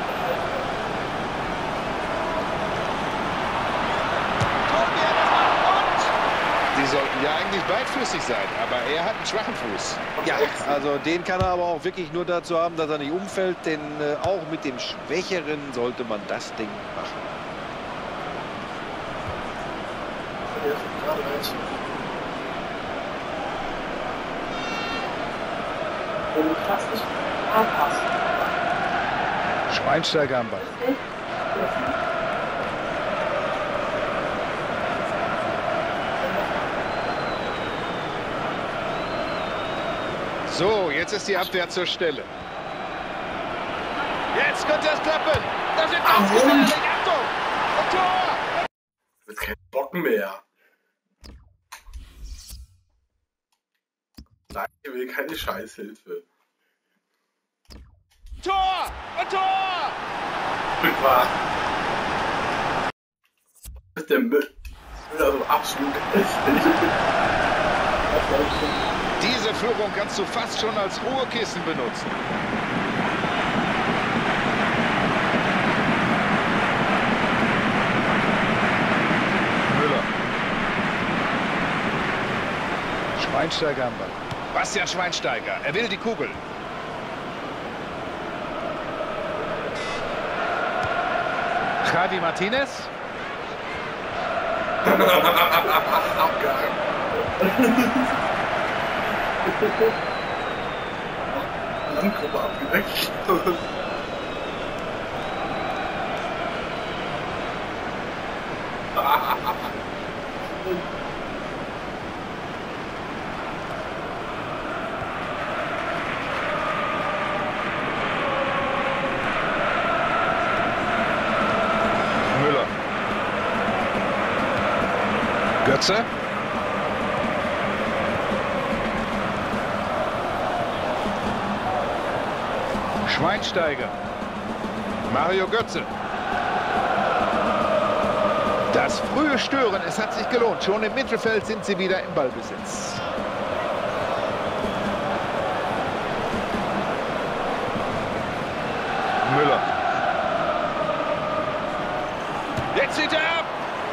Die sollten ja eigentlich beidfüßig sein, aber er hat einen schwachen Fuß. Ja, also den kann er aber auch wirklich nur dazu haben, dass er nicht umfällt, denn äh, auch mit dem Schwächeren sollte man das Ding machen. Schweinsteiger am Ball. So, jetzt ist die Abwehr zur Stelle. Jetzt könnte es klappen. Das ist ganz gefährlich. Achtung! Und Tor! Jetzt kein Bock mehr. Nein, ich will keine Scheißhilfe. Tor! Und Tor! Was ist der Müll? Also absolut Diese Führung kannst du fast schon als Ruhekissen benutzen. Müller. Schweinsteiger am Ball. Bastian Schweinsteiger, er will die Kugel. Javi Martinez. Landgruppe abgedeckt. Müller. Götze. Schweinsteiger. Mario Götze. Das frühe Stören, es hat sich gelohnt. Schon im Mittelfeld sind sie wieder im Ballbesitz. Müller. Jetzt zieht er ab.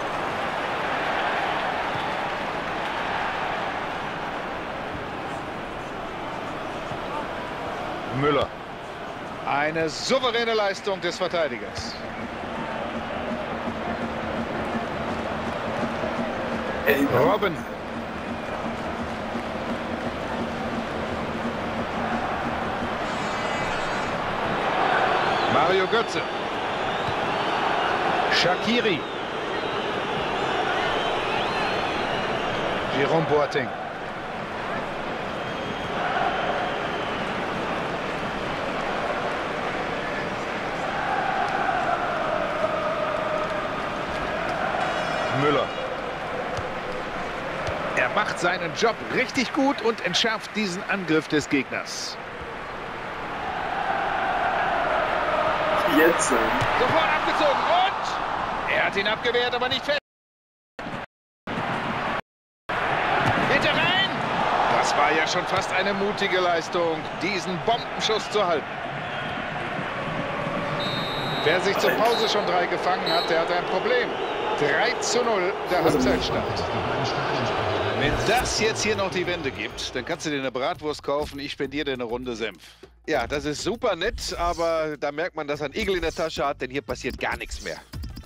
Müller. Eine souveräne Leistung des Verteidigers. Robben. Mario Götze. Shaqiri. Jerome Boateng. Müller. Er macht seinen Job richtig gut und entschärft diesen Angriff des Gegners. Jetzt. Sofort abgezogen und er hat ihn abgewehrt, aber nicht fest. Hinter rein! Das war ja schon fast eine mutige Leistung, diesen Bombenschuss zu halten. Wer sich zur Pause schon drei gefangen hat, der hat ein Problem. drei zu null, der Halbzeitstand. Wenn das jetzt hier noch die Wende gibt, dann kannst du dir eine Bratwurst kaufen, ich spendiere dir eine Runde Senf. Ja, das ist super nett, aber da merkt man, dass er einen Igel in der Tasche hat, denn hier passiert gar nichts mehr.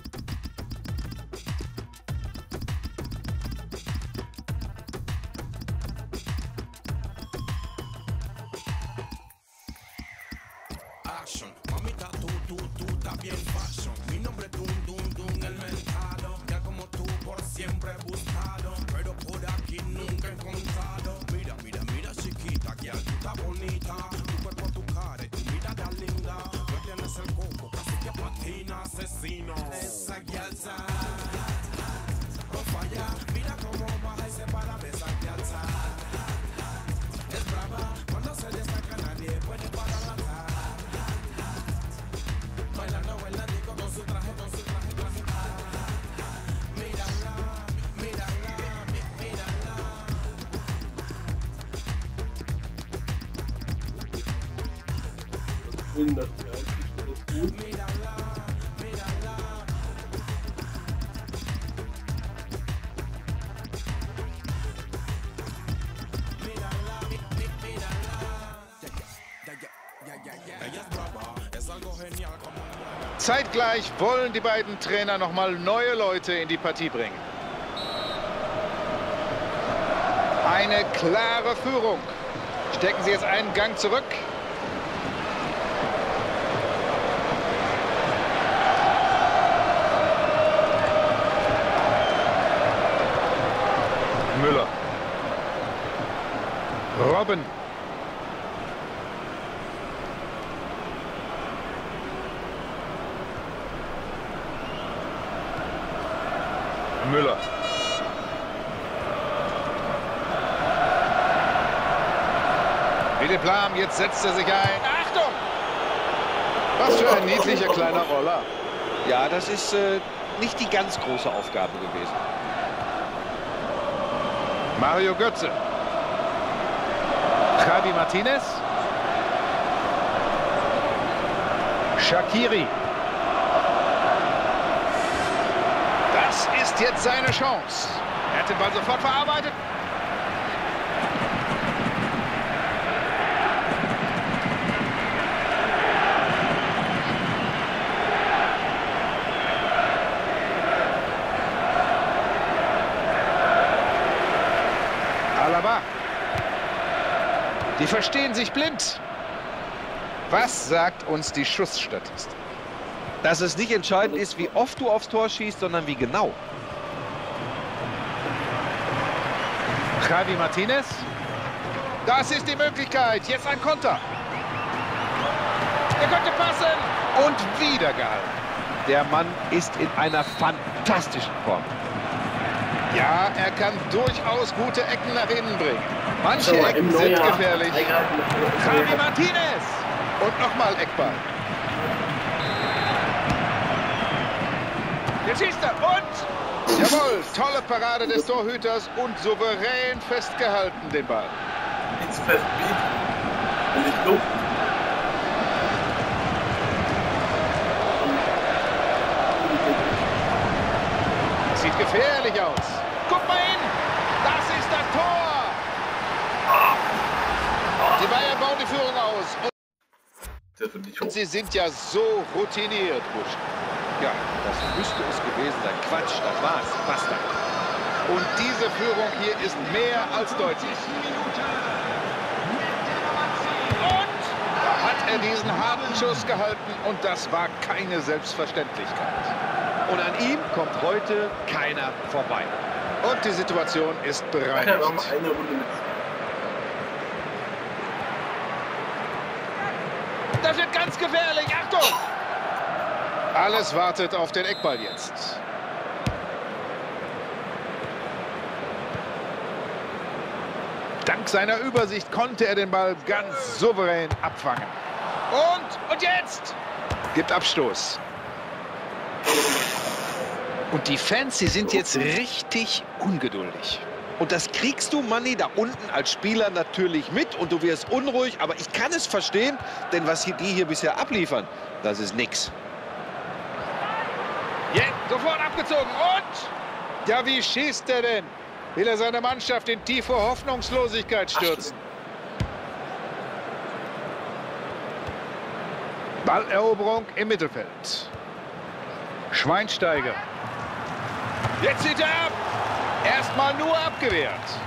Zeitgleich wollen die beiden Trainer noch mal neue Leute in die Partie bringen. Eine klare Führung. Stecken sie jetzt einen Gang zurück. Müller. Robben. Müller. Philipp Lahm, jetzt setzt er sich ein. Achtung! Was für ein niedlicher kleiner Roller. Ja, das ist äh, nicht die ganz große Aufgabe gewesen. Mario Götze. Javi Martinez. Shaqiri. Das ist jetzt seine Chance. Er hat den Ball sofort verarbeitet. Alaba. Die verstehen sich blind. Was sagt uns die Schussstatistik? Dass es nicht entscheidend ist, wie oft du aufs Tor schießt, sondern wie genau. Javi Martinez. Das ist die Möglichkeit. Jetzt ein Konter. Er könnte passen. Und wieder gehalten. Der Mann ist in einer fantastischen Form. Ja, er kann durchaus gute Ecken nach innen bringen. Manche Ecken sind gefährlich. Javi Martinez. Und nochmal Eckball. Jetzt schießt er und, jawohl, tolle Parade des Torhüters und souverän festgehalten den Ball. Jetzt fest, und ich Luft. Sieht gefährlich aus. Guck mal hin, das ist das Tor. Die Bayern bauen die Führung aus. Und sie sind ja so routiniert, Busch. Ja, das müsste es gewesen sein. Quatsch, das war's. Basta. Und diese Führung hier ist mehr als deutlich. Und da hat er diesen harten Schuss gehalten und das war keine Selbstverständlichkeit. Und an ihm kommt heute keiner vorbei. Und die Situation ist bereinigt. Ja, noch mal eine Runde mit. Das wird ganz gefährlich. Achtung! Alles wartet auf den Eckball jetzt. Dank seiner Übersicht konnte er den Ball ganz souverän abfangen. Und, und jetzt gibt Abstoß. Und die Fans, sie sind jetzt richtig ungeduldig. Und das kriegst du, Manni, da unten als Spieler natürlich mit und du wirst unruhig, aber ich kann es verstehen, denn was die hier bisher abliefern, das ist nix. Jetzt Sofort abgezogen und... Ja, wie schießt er denn? Will er seine Mannschaft in tiefe Hoffnungslosigkeit stürzen? Balleroberung im Mittelfeld. Schweinsteiger. Jetzt zieht er ab. Erstmal nur abgewehrt.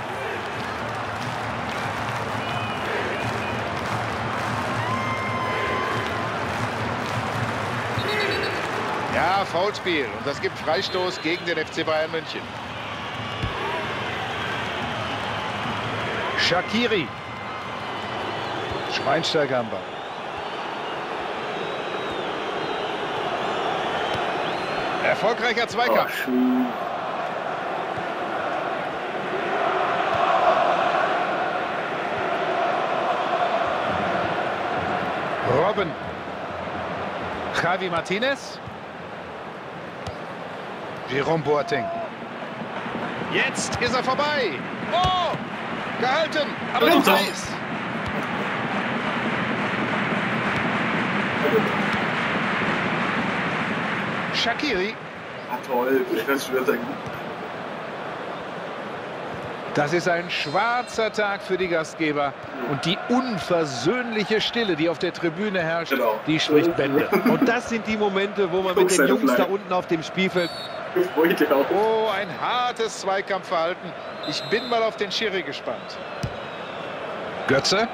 Ja, Foulspiel. Und das gibt Freistoß gegen den F C Bayern München. Shaqiri. Schweinsteiger am Ball. Erfolgreicher Zweikampf. Oh, Robben. Javi Martinez. Jerome Boateng. Jetzt ist er vorbei. Oh! Gehalten, aber noch heiß. Shaqiri. Ah, toll. Das wird ein Das ist ein schwarzer Tag für die Gastgeber. Und die unversöhnliche Stille, die auf der Tribüne herrscht, genau. Die spricht Bände. Und das sind die Momente, wo man mit den Jungs da unten auf dem Spielfeld... Oh, ein hartes Zweikampfverhalten. Ich bin mal auf den Schiri gespannt. Götze.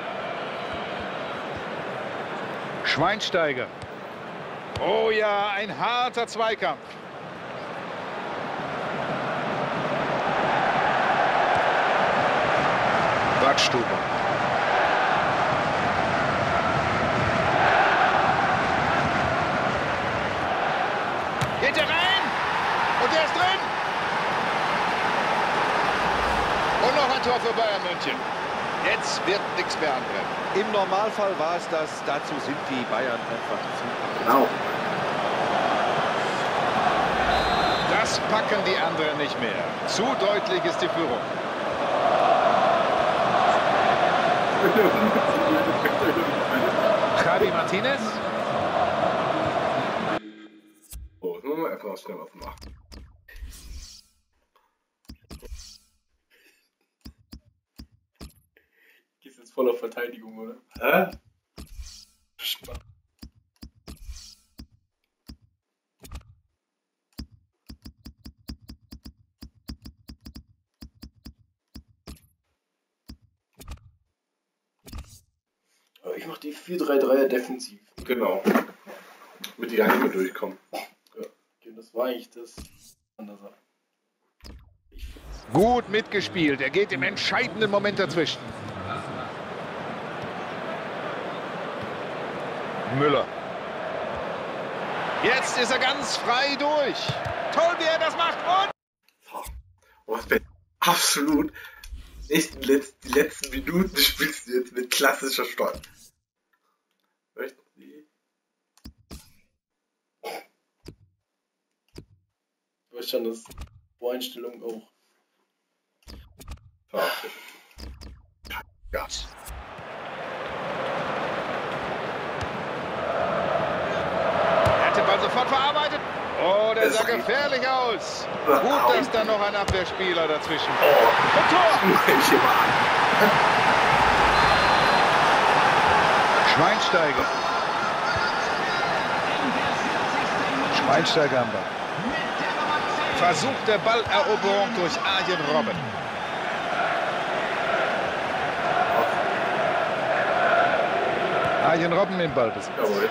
Schweinsteiger. Oh ja, ein harter Zweikampf. Badstuber. Geht er rein? Und er ist drin. Und noch ein Tor für Bayern München. Jetzt wird nichts mehr anbrennen. Im Normalfall war es das. Dazu sind die Bayern einfach zu. Genau. Das packen die anderen nicht mehr. Zu deutlich ist die Führung. Javi Martinez. Oh, jetzt müssen wir einfach schnell was machen. Gehst jetzt voll auf Verteidigung, oder? Hä? Spaß. Aber ich mach die vier drei drei defensiv. Genau. Mit die gar nicht mehr durchkommen. Ja, das war eigentlich das andere. Gut mitgespielt. Er geht im entscheidenden Moment dazwischen. Müller. Jetzt ist er ganz frei durch. Toll, wie er das macht. Und... Oh, das wäre absolut nicht die letzten, die letzten Minuten spielst du jetzt mit klassischer Steuer. Möchten Sie? Du weißt schon, das Voreinstellung auch. Ja. Er hat den Ball sofort verarbeitet. Oh, der sah gefährlich aus. Gut, dass da noch ein Abwehrspieler dazwischen. Und Tor! Schweinsteiger. Schweinsteiger am Ball. Versucht der Balleroberung durch Arjen Robben. Arjen Robben im Ballbesitz. Jawohl.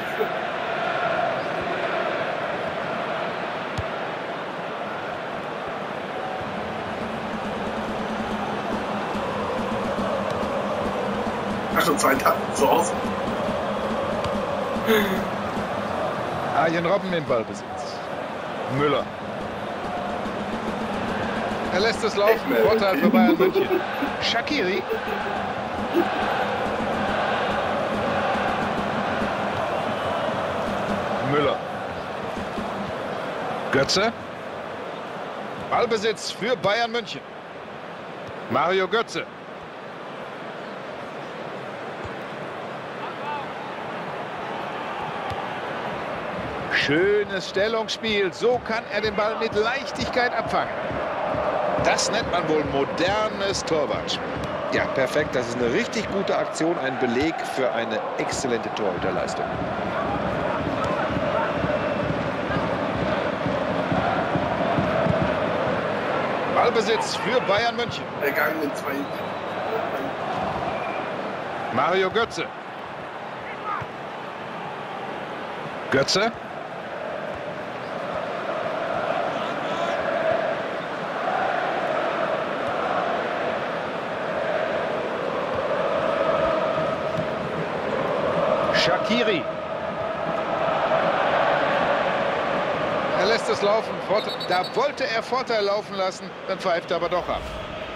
Ach, schon zwei Tage zu Hause. Arjen Robben im Ballbesitz. Müller. Er lässt es laufen. Vorteil für Bayern München. Shaqiri. Müller. Götze. Ballbesitz für Bayern München. Mario Götze. Schönes Stellungsspiel. So kann er den Ball mit Leichtigkeit abfangen. Das nennt man wohl modernes Torwartspiel. Ja, perfekt. Das ist eine richtig gute Aktion. Ein Beleg für eine exzellente Torhüterleistung. Ballbesitz für Bayern München. Ergangen mit zwei. Mario Götze. Götze. Shaqiri. Er lässt es laufen. Da wollte er Vorteil laufen lassen, dann pfeift er aber doch ab.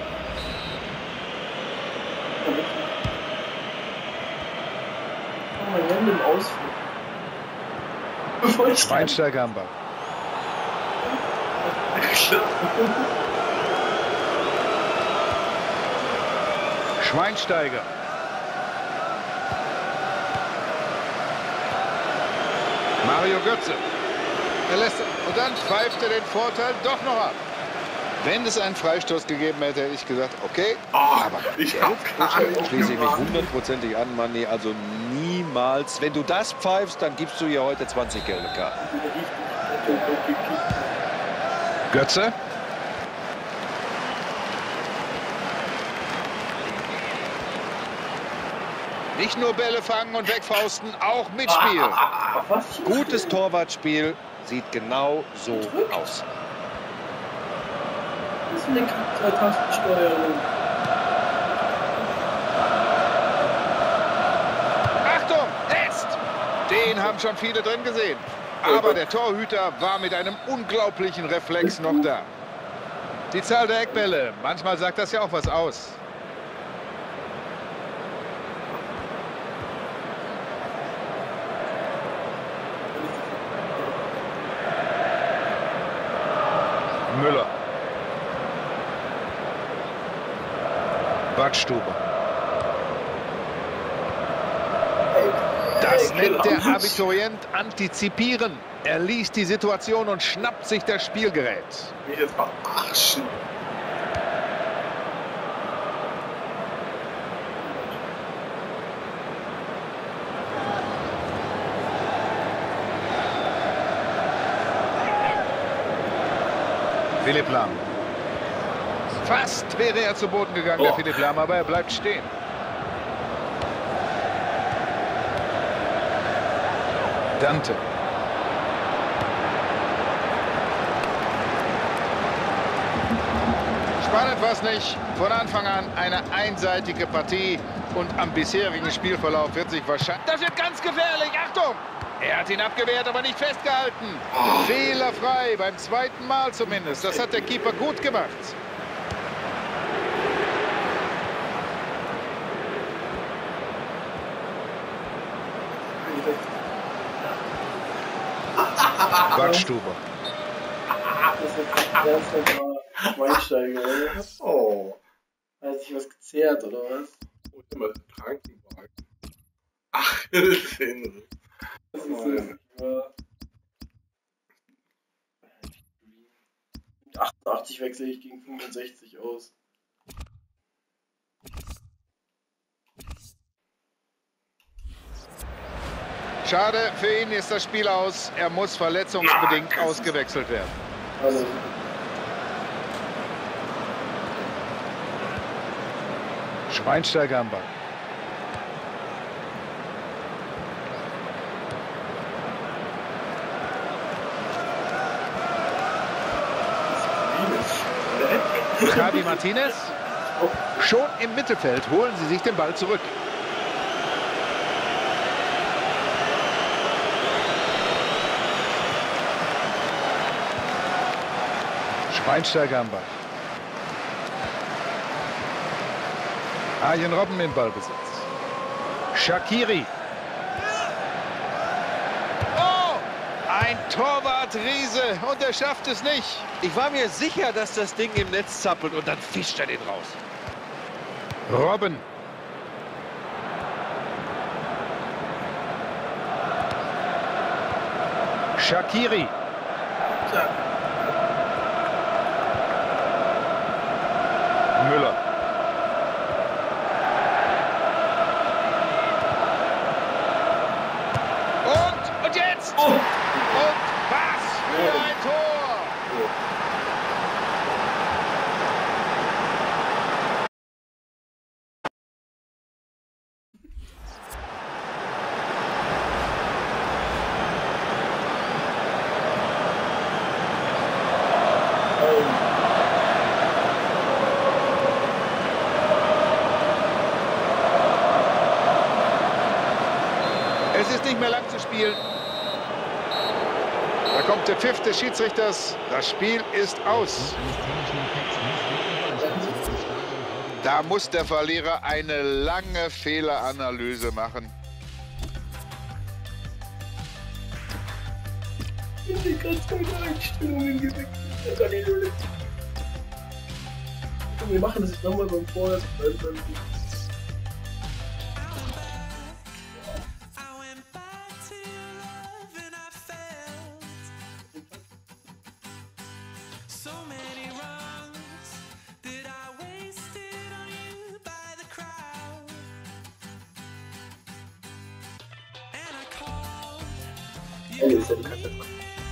Mein Hände im Ausflug. Bevor ich Schweinsteiger am Ball. Schweinsteiger. Mario Götze. Er lässt, und dann pfeift er den Vorteil doch noch ab. Wenn es einen Freistoß gegeben hätte, hätte ich gesagt, okay. Oh, Aber ich Geld habe schließe ich mich hundertprozentig an, Manni. Also niemals. Wenn du das pfeifst, dann gibst du hier heute zwanzig gelbe Karten. Götze. Nicht nur Bälle fangen und wegfausten, auch mitspielen. Gutes Torwartspiel sieht genau so aus. Was ist denn eine Tastensteuerung? Achtung, jetzt! Den haben schon viele drin gesehen. Aber der Torhüter war mit einem unglaublichen Reflex noch da. Die Zahl der Eckbälle, manchmal sagt das ja auch was aus. Müller. Badstuber. Das nennt der Abiturient antizipieren. Er liest die Situation und schnappt sich das Spielgerät. Mich jetzt verarschen. Philipp Lahm. Fast wäre er zu Boden gegangen, Oh. der Philipp Lahm, aber er bleibt stehen. Dante. Spannend war es nicht. Von Anfang an eine einseitige Partie. Und am bisherigen Spielverlauf wird sich wahrscheinlich... Das wird ganz gefährlich. Achtung! Er hat ihn abgewehrt, aber nicht festgehalten. Oh. Fehlerfrei, beim zweiten Mal zumindest. Das hat der Keeper gut gemacht. Badstuber. Das ist ganz normal Schweinsteiger, oder? Oh. Hat sich was gezehrt, oder was? Oh, ich mal Krankenwagen. Ach, Hilfe. Das ist so, ja. Mit achtundachtzig wechsle ich gegen fünfundsechzig aus. Schade, für ihn ist das Spiel aus. Er muss verletzungsbedingt ausgewechselt werden. Also, Schweinsteiger am Ball. Javi Martinez. Schon im Mittelfeld holen sie sich den Ball zurück. Schweinsteiger am Ball. Arjen Robben im Ballbesitz. Shaqiri. Oh! Ein Torwart-Riese und er schafft es nicht. Ich war mir sicher, dass das Ding im Netz zappelt und dann fischt er den raus. Robben. Shaqiri. Ja. Müller. Und, und jetzt! Oh. Und was für ein Tor! Es ist nicht mehr lang zu spielen. Da kommt der Pfiff des Schiedsrichters. Das Spiel ist aus. Da muss der Verlierer eine lange Fehleranalyse machen. Die ganz meine Einstellungen gewechselt. Das kann ich nur nicht. Wir machen das jetzt nochmal beim Vorwärts. Ey, ist ja die Katze dran.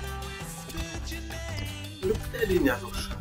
Lüpft er den ja so scheiße.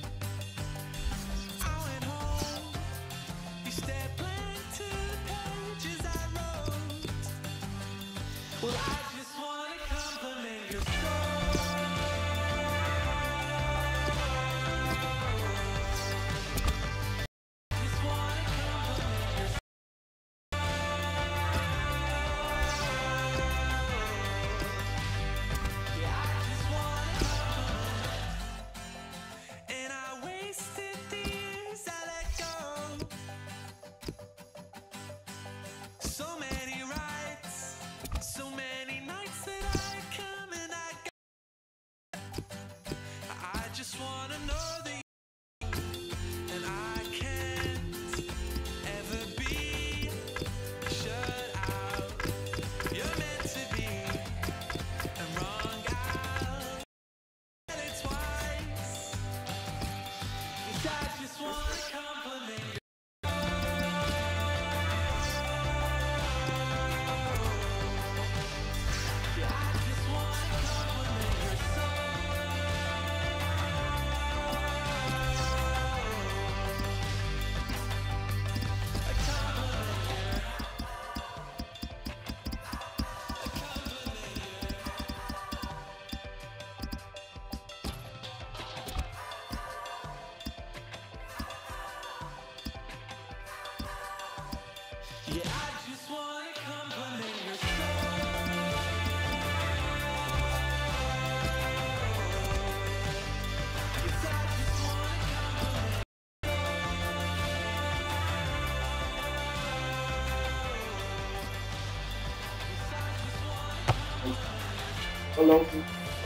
Verlaufen.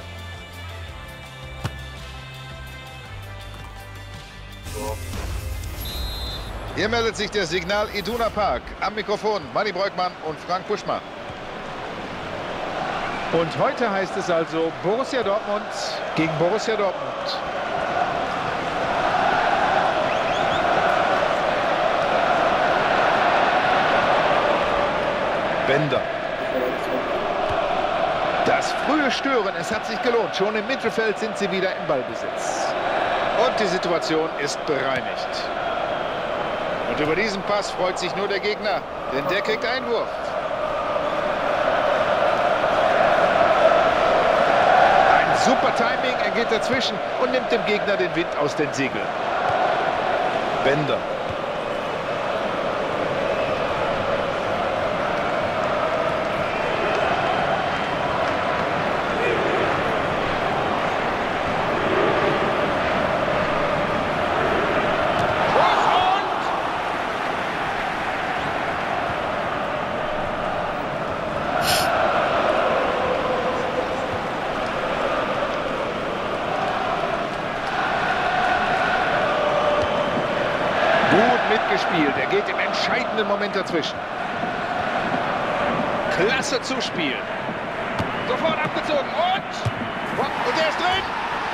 So. Hier meldet sich der Signal Iduna Park. Am Mikrofon Manni Breukmann und Frank Buschmann. Und heute heißt es also Borussia Dortmund Gegen Borussia Dortmund. Bender. Das frühe Stören, es hat sich gelohnt. Schon im Mittelfeld sind sie wieder im Ballbesitz. Und die Situation ist bereinigt. Und über diesen Pass freut sich nur der Gegner, denn der kriegt Einwurf. Ein super Timing, er geht dazwischen und nimmt dem Gegner den Wind aus den Segeln. Bender. Gespielt. Er geht im entscheidenden Moment dazwischen. Klasse Zuspiel. Doch Sofort abgezogen und... Und der ist drin!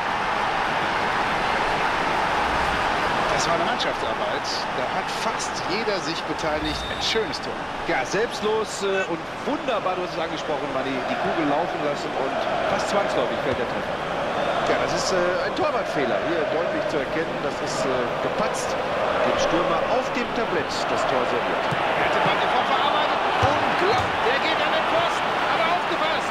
Das war eine Mannschaftsarbeit. Da hat fast jeder sich beteiligt. Ein schönes Tor. Ja, selbstlos äh, und wunderbar, du hast es angesprochen, Manni, die Kugel laufen lassen und fast zwangsläufig fällt der Treffer. Ja, das ist äh, ein Torwartfehler. Hier deutlich zu erkennen, das ist äh, gepatzt. Dem Stürmer auf dem Tablett das Tor serviert. Er hat den Ball sofort verarbeitet. Unglaublich. Der geht an den Pfosten. Aber aufgepasst.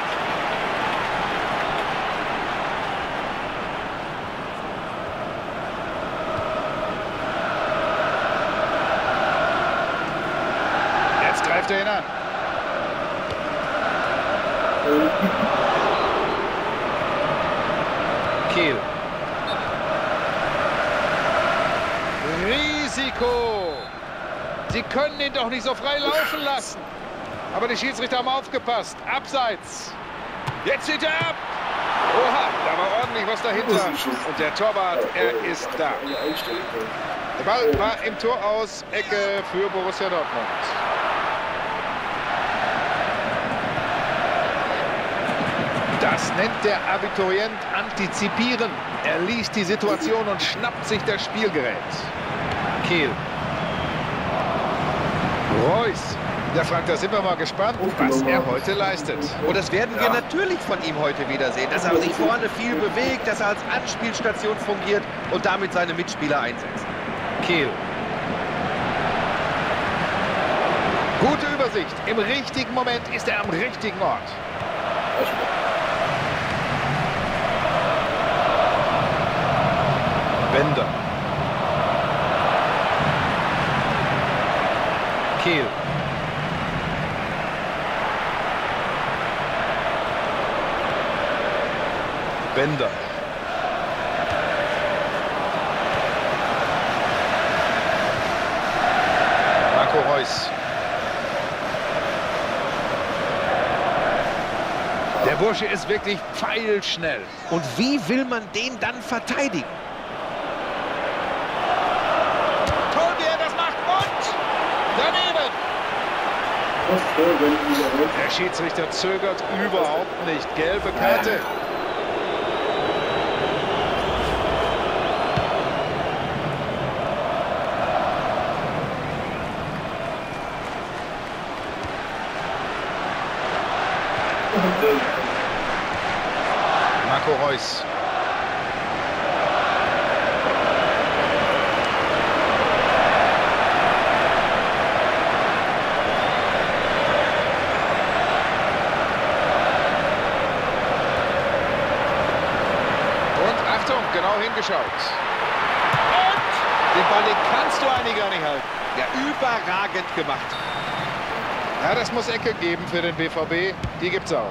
Jetzt greift er ihn an. Kiel. Risiko. Sie können ihn doch nicht so frei laufen lassen. Aber die Schiedsrichter haben aufgepasst. Abseits. Jetzt zieht er ab. Oha, da war ordentlich was dahinter. Und der Torwart, er ist da. Der Ball war im Tor aus. Ecke für Borussia Dortmund. Das nennt der Abiturient antizipieren. Er liest die Situation und schnappt sich das Spielgerät. Kiel. Reus. Ja, Frank, da sind wir mal gespannt, was er heute leistet. Und das werden wir natürlich von ihm heute wiedersehen, dass er sich vorne viel bewegt, dass er als Anspielstation fungiert und damit seine Mitspieler einsetzt. Kiel. Gute Übersicht. Im richtigen Moment ist er am richtigen Ort. Bender. Kiel. Bender. Marco Reus. Der Bursche ist wirklich pfeilschnell. Und wie will man den dann verteidigen? Toll, wie er das macht und daneben. Der Schiedsrichter zögert überhaupt nicht. Gelbe Karte. Marco Reus. Und Achtung, genau hingeschaut. Und den Ball, den kannst du eigentlich gar nicht halten. Ja, überragend gemacht. Ja, das muss Ecke geben für den B V B. Die gibt's auch.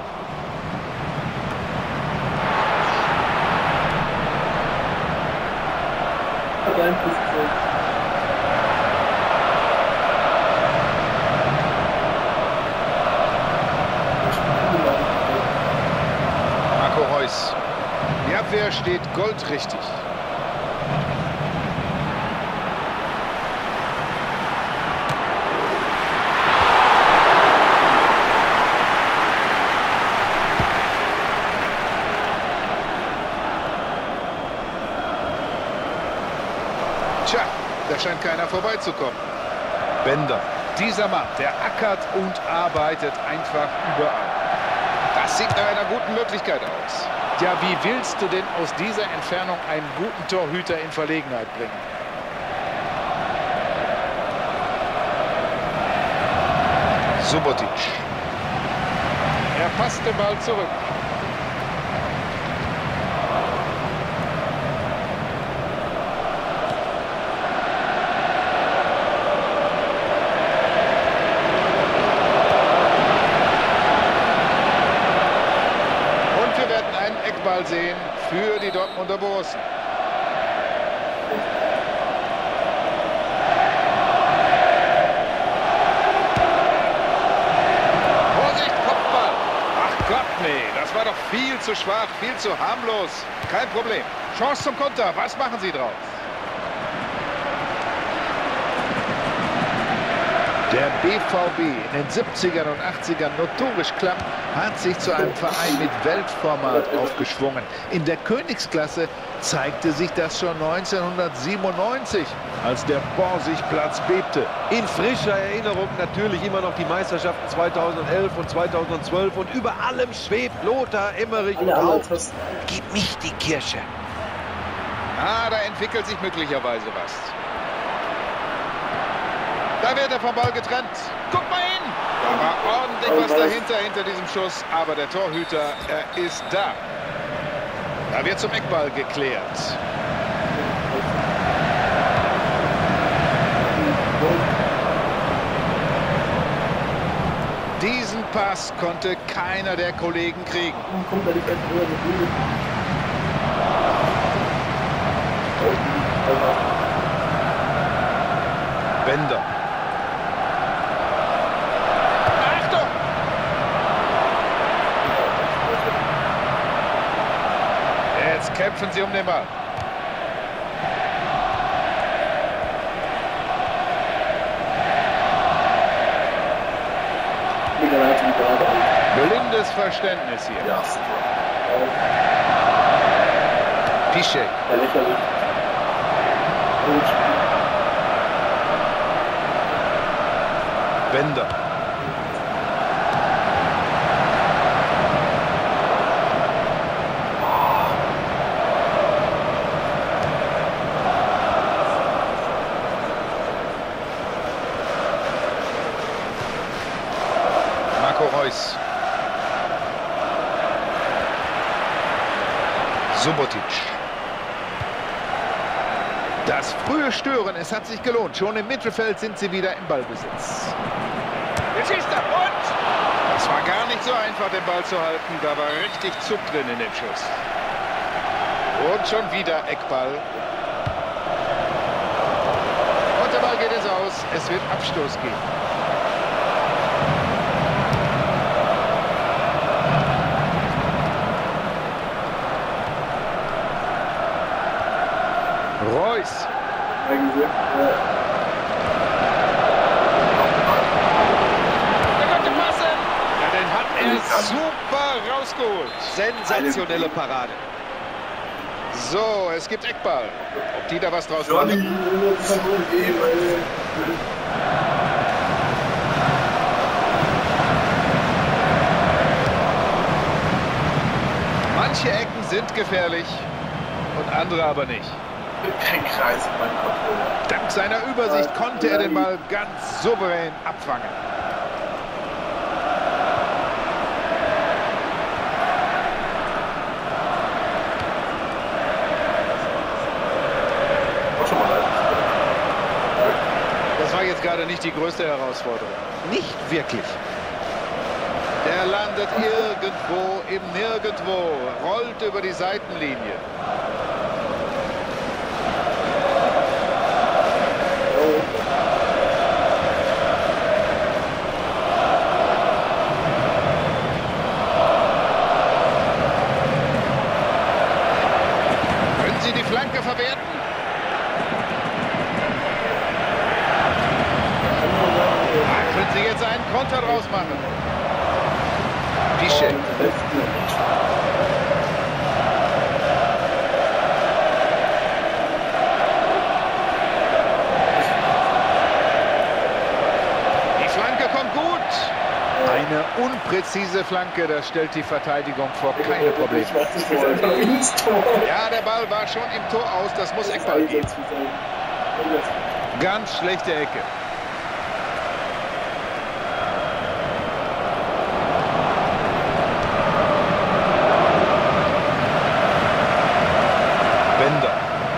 Marco Reus. Die Abwehr steht goldrichtig. Tja, da scheint keiner vorbeizukommen. Bender. Dieser Mann, der ackert und arbeitet einfach überall. Das sieht nach einer guten Möglichkeit aus. Ja, wie willst du denn aus dieser Entfernung einen guten Torhüter in Verlegenheit bringen? Subotic. Er passt den Ball zurück. Eckball sehen für die Dortmunder Borussen. Vorsicht, Kopfball. Ach Gott, nee, das war doch viel zu schwach, viel zu harmlos. Kein Problem. Chance zum Konter. Was machen Sie draus? Der B V B, in den siebzigern und achtzigern notorisch klamm, hat sich zu einem Verein mit Weltformat aufgeschwungen. In der Königsklasse zeigte sich das schon neunzehnhundertsiebenundneunzig, als der Borsigplatz bebte. In frischer Erinnerung natürlich immer noch die Meisterschaften zweitausendelf und zweitausendzwölf. Und über allem schwebt Lothar Emmerich und Haupt. Gib mich die Kirsche. Ah, da entwickelt sich möglicherweise was. Da wird er vom Ball getrennt. Guck mal hin! Da war ordentlich was dahinter, hinter diesem Schuss. Aber der Torhüter, er ist da. Da wird zum Eckball geklärt. Diesen Pass konnte keiner der Kollegen kriegen. Bender. Achtung! Jetzt kämpfen sie um den Ball. Blindes Verständnis hier. Ja. Piszczek. Ja, lächerlich. Bender. Marco Reus. Subotic. Das frühe Stören, es hat sich gelohnt. Schon im Mittelfeld sind sie wieder im Ballbesitz. Jetzt schießt er und... Das war gar nicht so einfach, den Ball zu halten. Da war richtig Zug drin in dem Schuss. Und schon wieder Eckball. Und der Ball geht es aus. Es wird Abstoß geben. Reus. Eigentlich, ja. Der konnte passen. Ja, den hat er super rausgeholt. Sensationelle Parade. So, es gibt Eckball. Ob die da was draus Johnny, machen? Manche Ecken sind gefährlich und andere aber nicht. Kein Kreis in meinem Kopf. Dank seiner Übersicht konnte er den Ball ganz souverän abfangen. Das war jetzt gerade nicht die größte Herausforderung. Nicht wirklich. Der landet irgendwo im Nirgendwo, rollt über die Seitenlinie. Können Sie die Flanke verwerten? Da können Sie jetzt einen Konter draus machen. Piszczek. Die Flanke kommt gut. Eine unpräzise Flanke, das stellt die Verteidigung vor keine Probleme. Ja, der Ball war schon im Tor aus, das muss Eckball geben. Ganz schlechte Ecke. Bender.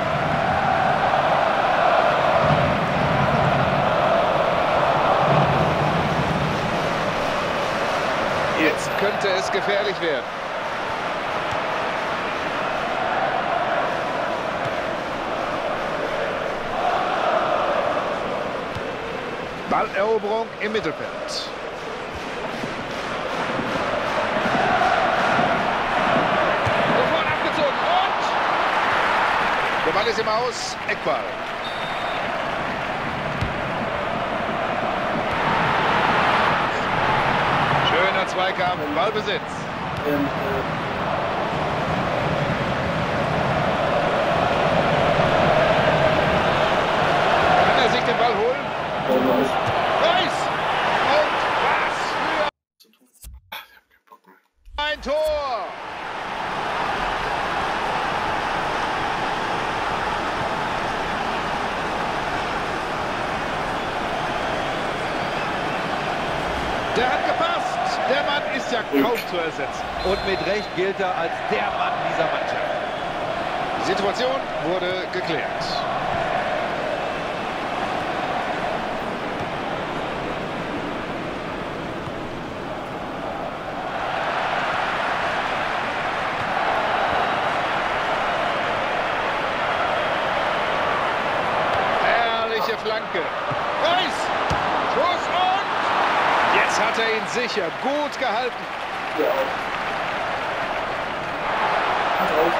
Jetzt könnte es gefährlich werden. Balleroberung im Mittelfeld. Sofort abgezogen und der Ball ist im Aus. Eckball. Zweikampf, Ballbesitz. Ähm, äh, Kann er sich den Ball holen? Reus! Und was für ein Tor! Der hat gepasst. Der Mann ist ja kaum zu ersetzen. Und mit Recht gilt er als der Mann dieser Mannschaft. Die Situation wurde geklärt. Herrliche Flanke. Reus! Schuss und... Jetzt hat er ihn sicher gut gehalten. ja auch. Hat auch.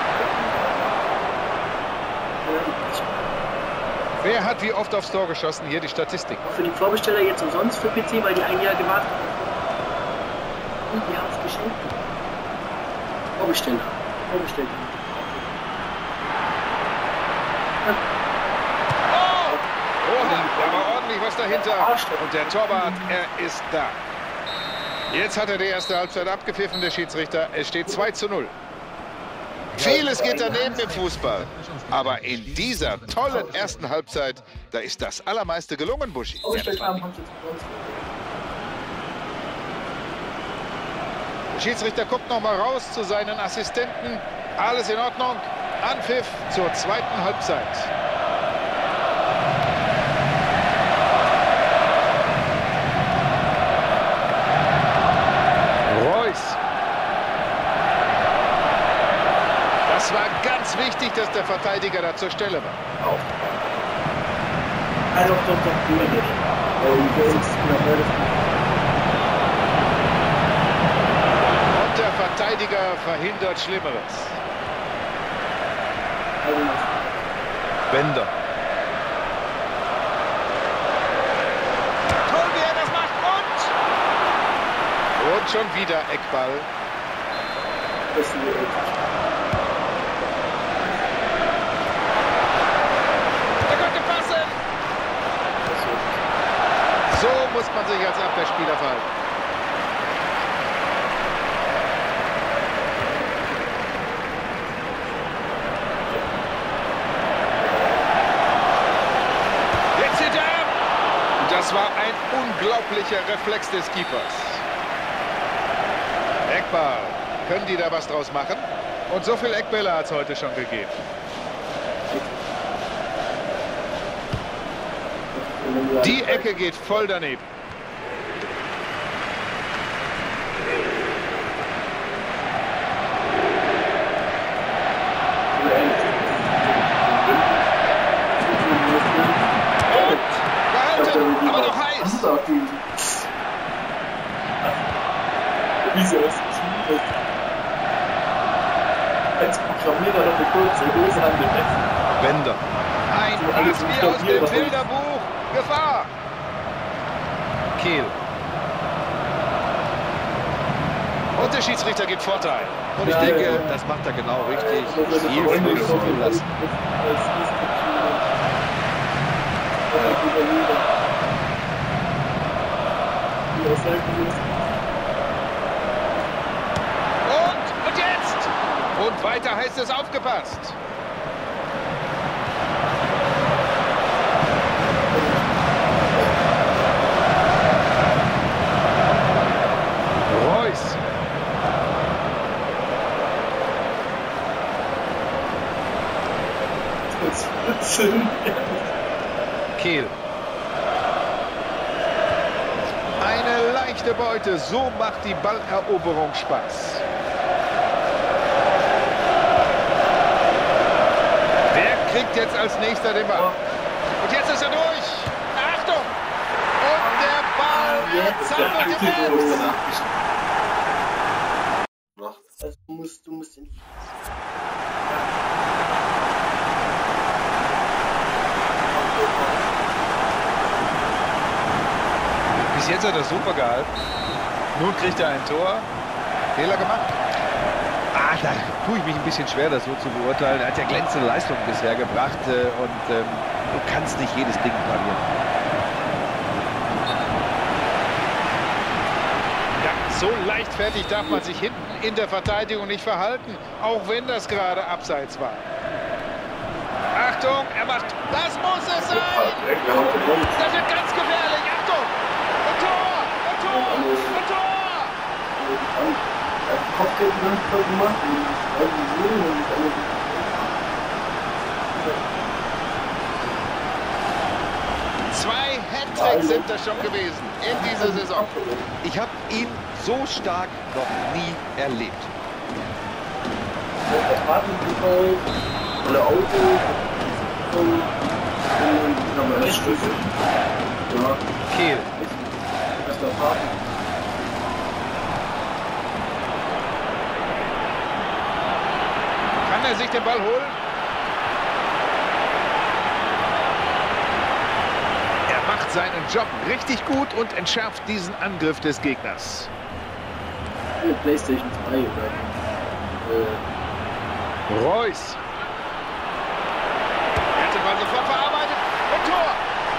Wer hat wie oft aufs Tor geschossen? Hier die Statistik. Auch für die Vorbesteller jetzt umsonst für P C, weil die ein Jahr gewartet haben. Und die haben es geschenkt. Vorbesteller. Vorbesteller. Oha, da war ordentlich was dahinter. Und der Torwart, er ist da. Jetzt hat er die erste Halbzeit abgepfiffen, der Schiedsrichter. Es steht zwei zu null. Vieles geht daneben im Fußball. Aber in dieser tollen ersten Halbzeit, da ist das Allermeiste gelungen, Buschi. Vorbestellt haben, haben sie jetzt umsonst. Der Schiedsrichter guckt noch mal raus zu seinen Assistenten. Alles in Ordnung. Anpfiff zur zweiten Halbzeit. Reus. Das war ganz wichtig, dass der Verteidiger da zur Stelle war. Auch. Also, doch, doch, doch, nicht. Ähm, das ist Und der Verteidiger verhindert Schlimmeres. Bender. Toll, wie er das macht. Und... Und schon wieder Eckball. Das ist mir Er könnte passen. So muss man sich als Abwehrspieler verhalten. Jetzt sieht er. Das war ein unglaublicher Reflex des Keepers. Eckball. Können die da was draus machen? Und so viel Eckbälle hat es heute schon gegeben. Die Ecke geht voll daneben. Und gehalten, aber noch heiß. Das ist auch die. Wieso ist das? Als Programmierer noch eine kurze Hose an den Essen. Bender. Ein Pass wie aus dem Bilderbuch. Gefahr. Kehl. Und der Schiedsrichter gibt Vorteil. Und ich Ja, denke, ja, ja. das macht er genau richtig. So, wenn Viel du Freunde Fluss so zu lassen. als Wie auch sagen wir es. Und, und jetzt. Und weiter heißt es aufgepasst. Reus. Das sind Kehl. Eine leichte Beute. So macht die Balleroberung Spaß. Wer kriegt jetzt als nächster den Ball? Und jetzt ist er durch. Achtung! Und der Ball jetzt der zappelt alte im Große Netz. nachgeschickt. Also du musst, du musst den. Bis jetzt hat er super gehalten. Nun kriegt er ein Tor. Fehler gemacht. Ah, da tue ich mich ein bisschen schwer, das so zu beurteilen. Er hat ja glänzende Leistungen bisher gebracht äh, und ähm, du kannst nicht jedes Ding parieren. Ja, so leichtfertig darf man sich hinten in der Verteidigung nicht verhalten, auch wenn das gerade abseits war. Achtung, er macht, das muss es sein! Das wird ganz gefährlich, Achtung! Ein Tor! Ein Tor! Ein Tor! Zwei Hattricks sind das schon gewesen in dieser Saison. Ich habe ihn so stark noch nie erlebt. Oder Auto. Kehl. Kann er sich den Ball holen? Er macht seinen Job richtig gut und entschärft diesen Angriff des Gegners. PlayStation zwei oder äh, Reus. Er hat den Ball sofort verarbeitet. Und Tor.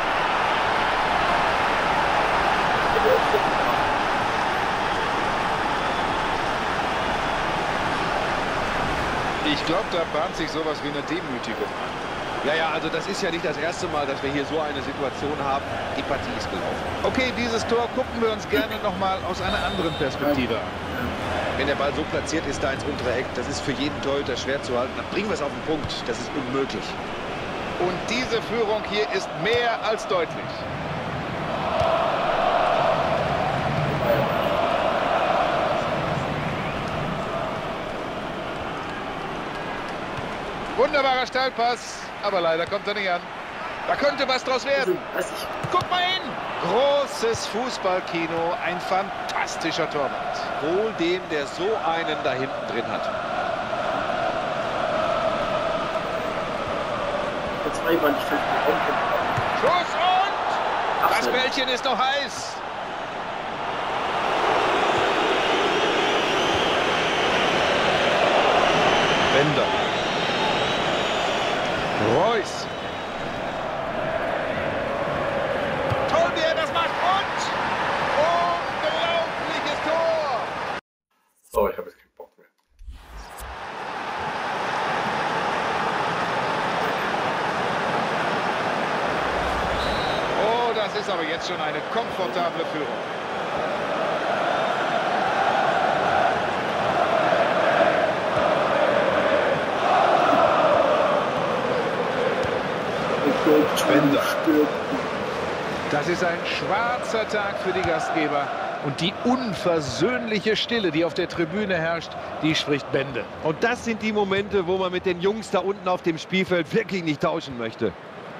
Ich glaube, da bahnt sich sowas wie eine Demütigung an. Ja, ja, also das ist ja nicht das erste Mal, dass wir hier so eine Situation haben. Die Partie ist gelaufen. Okay, dieses Tor gucken wir uns gerne nochmal aus einer anderen Perspektive an. Wenn der Ball so platziert ist, da ins untere Eck, das ist für jeden Torhüter schwer zu halten. Dann bringen wir es auf den Punkt. Das ist unmöglich. Und diese Führung hier ist mehr als deutlich. Wunderbarer Steilpass, aber leider kommt er nicht an. Da könnte was draus werden. Guck mal hin! Großes Fußballkino, ein fantastischer Torwart. Wohl dem, der so einen da hinten drin hat. Schuss und das Bällchen ist noch heiß. Bender. Reus. Toll, wie er das macht. Und unglaubliches Tor. So, ich habe jetzt keinen Bock mehr. Oh, das ist aber jetzt schon eine komfortable Führung. Bender. Das ist ein schwarzer Tag für die Gastgeber. Und die unversöhnliche Stille, die auf der Tribüne herrscht, die spricht Bände. Und das sind die Momente, wo man mit den Jungs da unten auf dem Spielfeld wirklich nicht tauschen möchte.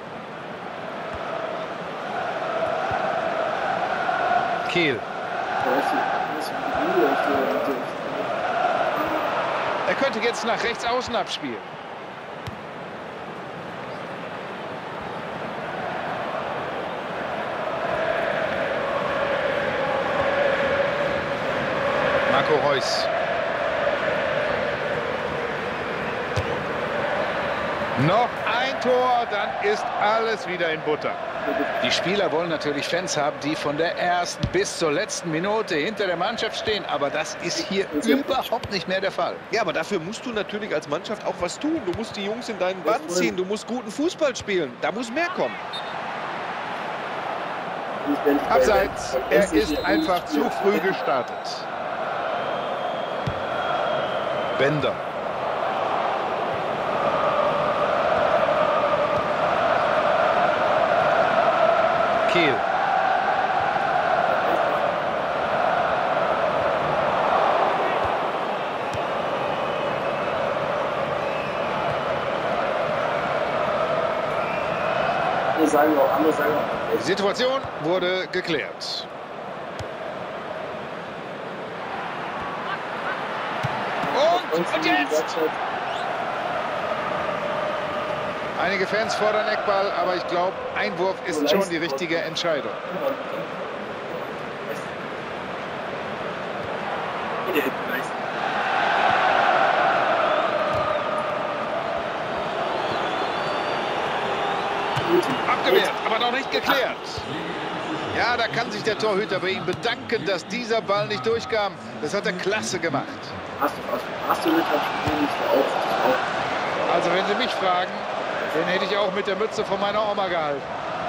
Kehl. Er könnte jetzt nach rechts außen abspielen. Marco Reus. Noch ein Tor, dann ist alles wieder in Butter. Die Spieler wollen natürlich Fans haben, die von der ersten bis zur letzten Minute hinter der Mannschaft stehen. Aber das ist hier überhaupt nicht mehr der Fall. Ja, aber dafür musst du natürlich als Mannschaft auch was tun. Du musst die Jungs in deinen Bann ziehen. Du musst guten Fußball spielen. Da muss mehr kommen. Abseits. Er ist einfach zu früh gestartet. Bender. Kehl. Sagen auch, andere sagen auch. Die Situation wurde geklärt. Und, und jetzt! Einige Fans fordern Eckball, aber ich glaube, Einwurf ist schon die richtige Entscheidung. der hätte leisten. Abgewehrt, aber noch nicht geklärt. Ja, da kann sich der Torhüter bei ihm bedanken, dass dieser Ball nicht durchkam. Das hat er klasse gemacht. Hast du, hast du, hast du mit am Spiel nicht so auf? Also wenn Sie mich fragen, den hätte ich auch mit der Mütze von meiner Oma gehalten.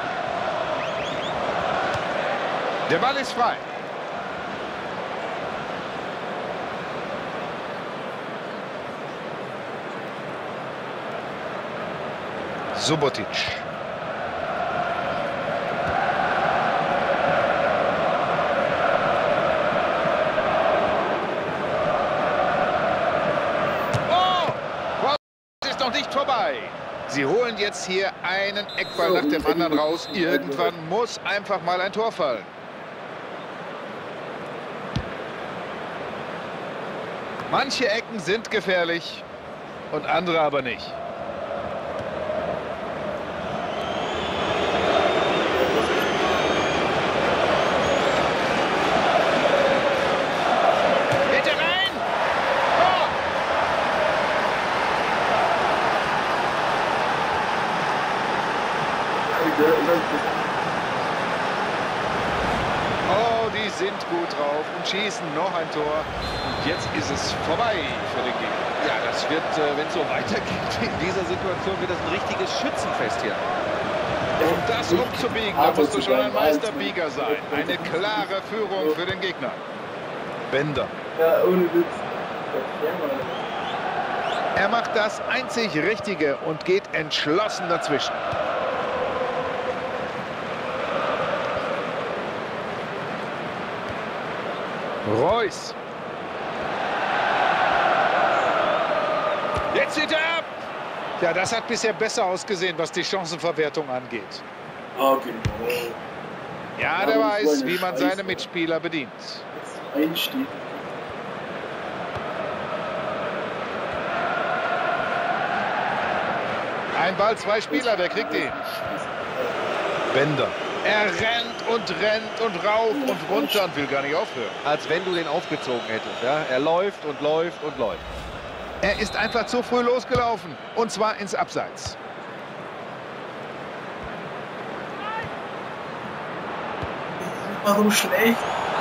Der Ball ist frei. Subotic. Nicht vorbei. Sie holen jetzt hier einen Eckball nach dem anderen raus. Irgendwann muss einfach mal ein Tor fallen. Manche Ecken sind gefährlich und andere aber nicht. Oh, die sind gut drauf und schießen noch ein Tor. Und jetzt ist es vorbei für den Gegner. Ja, das wird, äh, wenn es so weitergeht, in dieser Situation wird das ein richtiges Schützenfest hier. Um das umzubiegen, da musst du schon ein Meisterbieger sein. Eine klare Führung für den Gegner. Bender. Ja, ohne Witz. Er macht das einzig Richtige und geht entschlossen dazwischen. Reus. Jetzt zieht er ab. Ja, das hat bisher besser ausgesehen, was die Chancenverwertung angeht. Ah, genau. Ja, der weiß, wie man seine Mitspieler bedient. Einstieg. Ein Ball, zwei Spieler, wer kriegt ihn? Bender. Er rennt und rennt und rauf und runter und will gar nicht aufhören. Als wenn du den aufgezogen hättest. Ja? Er läuft und läuft und läuft. Er ist einfach zu früh losgelaufen. Und zwar ins Abseits. Warum schlecht?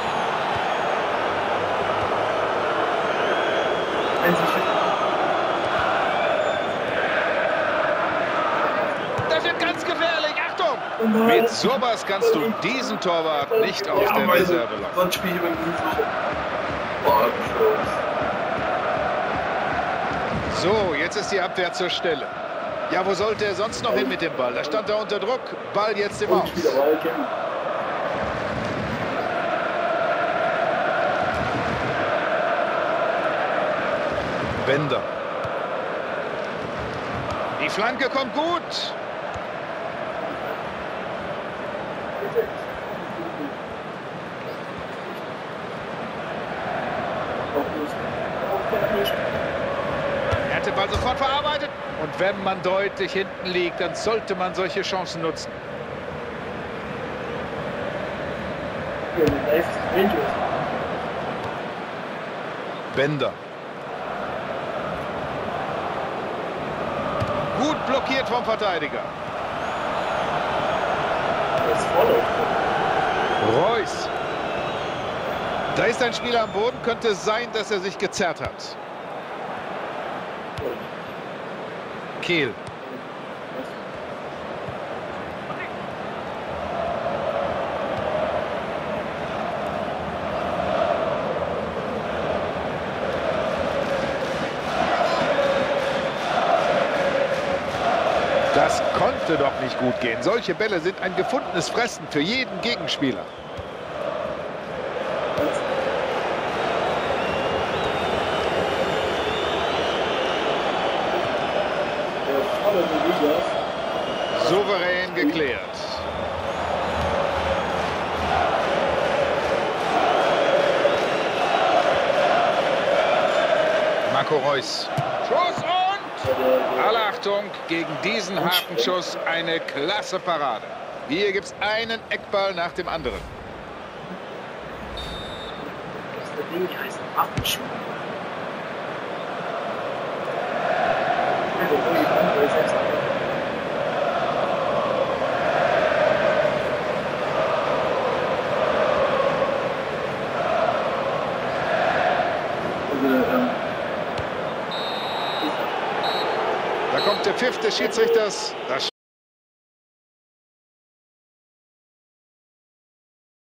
Das wird ganz gefährlich. Achtung! Mit sowas kannst du diesen Torwart nicht aus ja, der Reserve lassen. Sonst spiele ich mit So, jetzt ist die Abwehr zur Stelle. Ja, wo sollte er sonst noch hin mit dem Ball? Da stand er unter Druck. Ball jetzt im Aus. Bender. Die Flanke kommt gut. Er hat den Ball sofort verarbeitet. Und wenn man deutlich hinten liegt, dann sollte man solche Chancen nutzen. Bender. Gut blockiert vom Verteidiger. Reus. Da ist ein Spieler am Boden. Könnte es sein, dass er sich gezerrt hat. Kehl. Das konnte doch nicht gut gehen. Solche Bälle sind ein gefundenes Fressen für jeden Gegenspieler. Souverän geklärt. Marco Reus. Schuss und... Alle Achtung, gegen diesen harten Schuss eine klasse Parade. Hier gibt es einen Eckball nach dem anderen. Ding, die heißt Abschuh. Da kommt der Pfiff des Schiedsrichters. Das